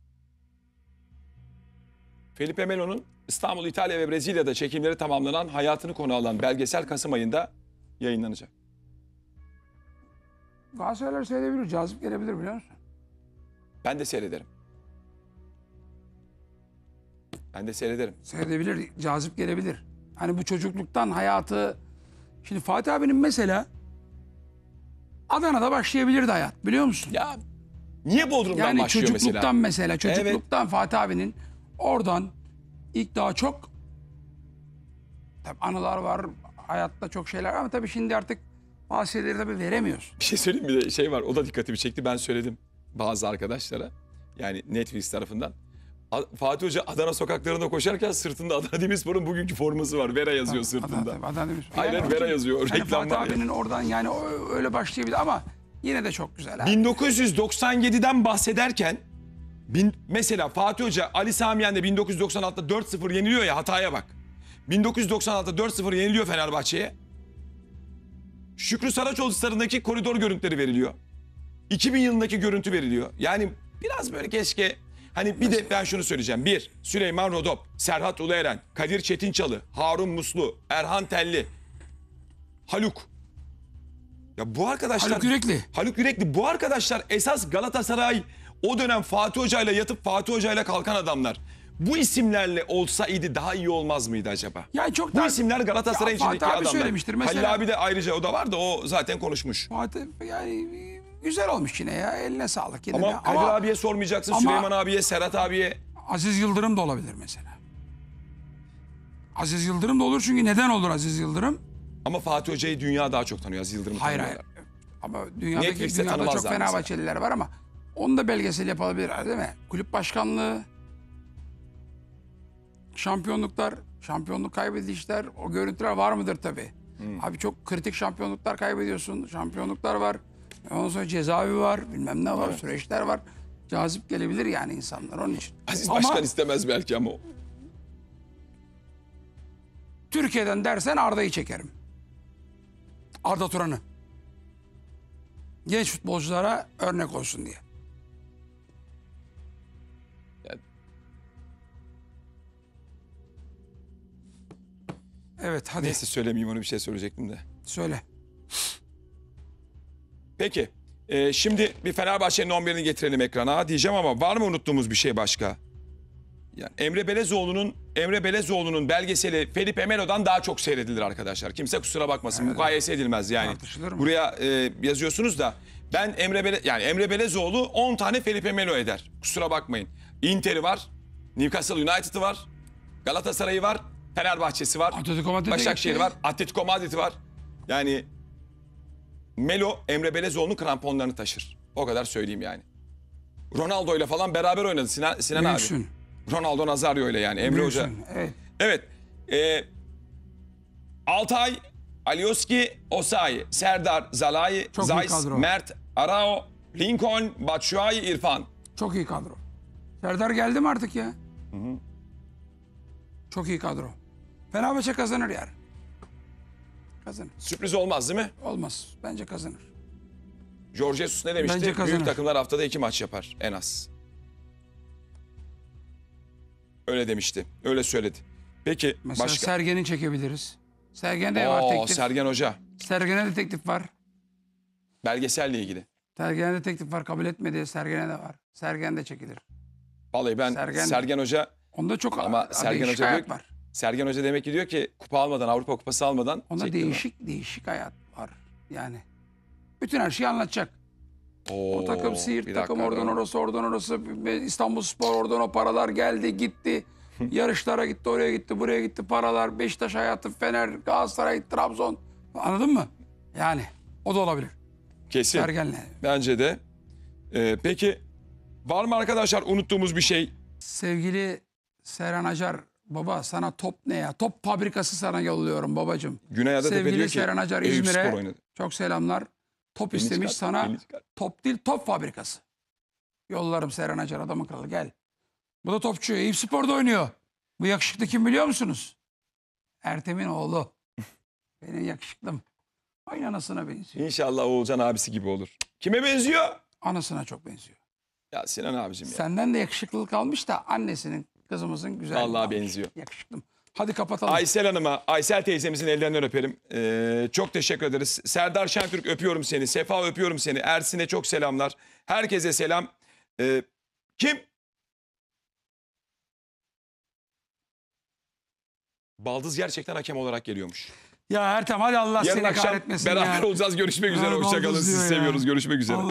Felipe Melo'nun İstanbul, İtalya ve Brezilya'da çekimleri tamamlanan, hayatını konu alan belgesel Kasım ayında yayınlanacak. Galatasaraylar seyredebilir, cazip gelebilir biliyor musun? Ben de seyrederim. Ben de seyrederim. Seyredebilir, cazip gelebilir. Hani bu çocukluktan hayatı... Şimdi Fatih abinin mesela Adana'da başlayabilirdi hayat biliyor musun? Ya niye Bodrum'dan Yani başlıyor çocukluktan mesela? çocukluktan Fatih abinin oradan ilk daha çok tabii anılar var, hayatta çok şeyler ama tabii şimdi artık bazı şeyleri tabii veremiyoruz. Bir şey söyleyeyim mi? Bir de şey var, o da dikkatimi çekti. Ben söyledim bazı arkadaşlara. Yani Netflix tarafından. Fatih Hoca Adana sokaklarında koşarken sırtında Adana Demirspor'un bugünkü forması var. Vera yazıyor sırtında. Adana Demirspor. Aynen, Yani Vera onun- yazıyor, yani reklam Fatih var ya. abinin oradan yani öyle başlayabilir ama yine de çok güzel. Abi. 1997'den bahsederken mesela Fatih Hoca Ali Sami Yen'de 1996'da 4-0 yeniliyor ya, hataya bak. 1996'da 4-0 yeniliyor Fenerbahçe'ye. Şükrü Saraçoğlu stadındaki koridor görüntüleri veriliyor. 2000 yılındaki görüntü veriliyor. Yani biraz böyle keşke hani bir de ben şunu söyleyeceğim. Bir, Süleyman Rodop, Serhat Ulueren, Kadir Çetinçalı, Harun Muslu, Erhan Telli, Haluk. Ya bu arkadaşlar... Haluk Yürekli. Bu arkadaşlar esas Galatasaray o dönem Fatih Hoca'yla yatıp Fatih Hoca'yla kalkan adamlar. Bu isimlerle olsaydı daha iyi olmaz mıydı acaba? Yani çok Bu daha- isimler Galatasaray'ın Ya içindeki Fatih abi adamlar. söylemiştir mesela. Halil abi de ayrıca o da var da o zaten konuşmuş. Fatih yani güzel olmuş yine ya, eline sağlık. Yine de. Ama Kadir abiye sormayacaksın, ama- Süleyman abiye, Serhat abiye. Aziz Yıldırım da olabilir mesela. Aziz Yıldırım da olur çünkü neden olur Aziz Yıldırım? Ama Fatih Hoca'yı dünya daha çok tanıyor. Aziz Yıldırım'ı Hayır. tanımıyorlar. Ama Netflix'te dünyada çok tanımazlar mesela. Fenerbahçeliler var ama onu da belgesel yapabilirler değil mi? Kulüp başkanlığı, şampiyonluklar, şampiyonluk kaybedişler, o görüntüler var mıdır tabii. Abi çok kritik şampiyonluklar kaybediyorsun. Şampiyonluklar var. Ondan sonra cezaevi var, bilmem ne var, süreçler var. Cazip gelebilir yani insanlar onun için. Aziz Ama Başkan istemez belki ama o. Türkiye'den dersen Arda'yı çekerim. Arda Turan'ı. Genç futbolculara örnek olsun diye. Yani- Evet hadi Neyse söylemeyeyim, onu bir şey söyleyecektim de. söyle. Peki. Şimdi bir Fenerbahçe'nin 11'ini getirelim ekrana diyeceğim ama var mı unuttuğumuz bir şey başka? Yani Emre Belezoğlu'nun belgeseli Felipe Melo'dan daha çok seyredilir arkadaşlar. Kimse kusura bakmasın. Mukayese edilmez yani. Tartışılır mı? Buraya yazıyorsunuz da ben Emre Belezoğlu 10 tane Felipe Melo eder. Kusura bakmayın. Inter'i var, Newcastle United'ı var, Galatasaray'ı var, Fenerbahçe'si var, Atletico Madrid'e Başakşehir'i gitti. var, Atletico Madrid'i var. Yani Melo Emre Belezoğlu'nun kramponlarını taşır. O kadar söyleyeyim yani. Ronaldo ile falan beraber oynadı Sinan abi. Büyüksün. Ronaldo Nazario ile yani Emre Hoca. Büyüksün. Evet. Evet. Altay, Alioski, Osayi, Serdar, Zalai, Çok iyi Zayis, kadro. Mert, Arao, Lincoln, Batshuayi, İrfan. Çok iyi kadro. Serdar geldi mi artık ya? Çok iyi kadro. Fenerbahçe kazanır yani. Kazanır. Sürpriz olmaz değil mi? Olmaz. Bence kazanır. Jorge Jesus ne demişti? Bence kazanır. Büyük takımlar haftada 2 maç yapar en az. Öyle demişti. Öyle söyledi. Peki Mesela başka? Sergen'i çekebiliriz. Sergen'de var teklif. Sergen Hoca. Sergen'e de teklif var. Belgeselle ilgili. Sergen'e de teklif var. Kabul etmedi. Sergen'e de var. Sergen de çekilir. Vallahi ben Sergen Hoca Onda çok ama Sergen değişik Hoca hayat diyor, var. Sergen Hoca demek ki diyor ki kupa almadan, Avrupa Kupası almadan Onda çektirmem. değişik hayat var. Yani bütün her şeyi anlatacak. O takım Siirt bir takım, dakika, oradan ben- orası, oradan orası. İstanbulspor, oradan o paralar geldi gitti. Yarışlara gitti, oraya gitti, buraya gitti paralar. Beşiktaş hayatı, Fener, Galatasaray, Trabzon. Anladın mı? Yani o da olabilir. Kesin. Sergen'le. Bence de. Peki var mı arkadaşlar unuttuğumuz bir şey? Sevgili Serhan Acar, baba sana top ne ya? Top fabrikası sana yolluyorum babacığım. Güney Adatepe Sevgili diyor ki Serhan Acar Eyüp İzmir'e Spor oynadı. çok selamlar. Top Elini istemiş çıkar, sana. elini çıkar. Top değil, top fabrikası. Yollarım Serhan Acar, adamın kralı, gel. Bu da topçu, Eyüp Spor'da oynuyor. Bu yakışıklı kim biliyor musunuz? Ertem'in oğlu. Benim yakışıklım. Aynı anasına benziyor. İnşallah Oğulcan abisi gibi olur. Kime benziyor? Anasına çok benziyor. Ya Sinan abicim ya. Senden de yakışıklılık almış da annesinin, kızımızın güzel. Vallahi benziyor. Yakışıklım. Hadi kapatalım. Aysel Hanım'a, Aysel teyzemizin ellerinden öperim. Çok teşekkür ederiz. Serdar Şentürk öpüyorum seni. Sefa öpüyorum seni. Ersin'e çok selamlar. Herkese selam. Kim? Baldız gerçekten hakem olarak geliyormuş. Ya Ertem hadi Allah Yarın seni akşam kahretmesin beraber ya. olacağız. Görüşmek üzere. Ha, Hoşçakalın. baldız Sizi diyor ya. seviyoruz. Görüşmek üzere.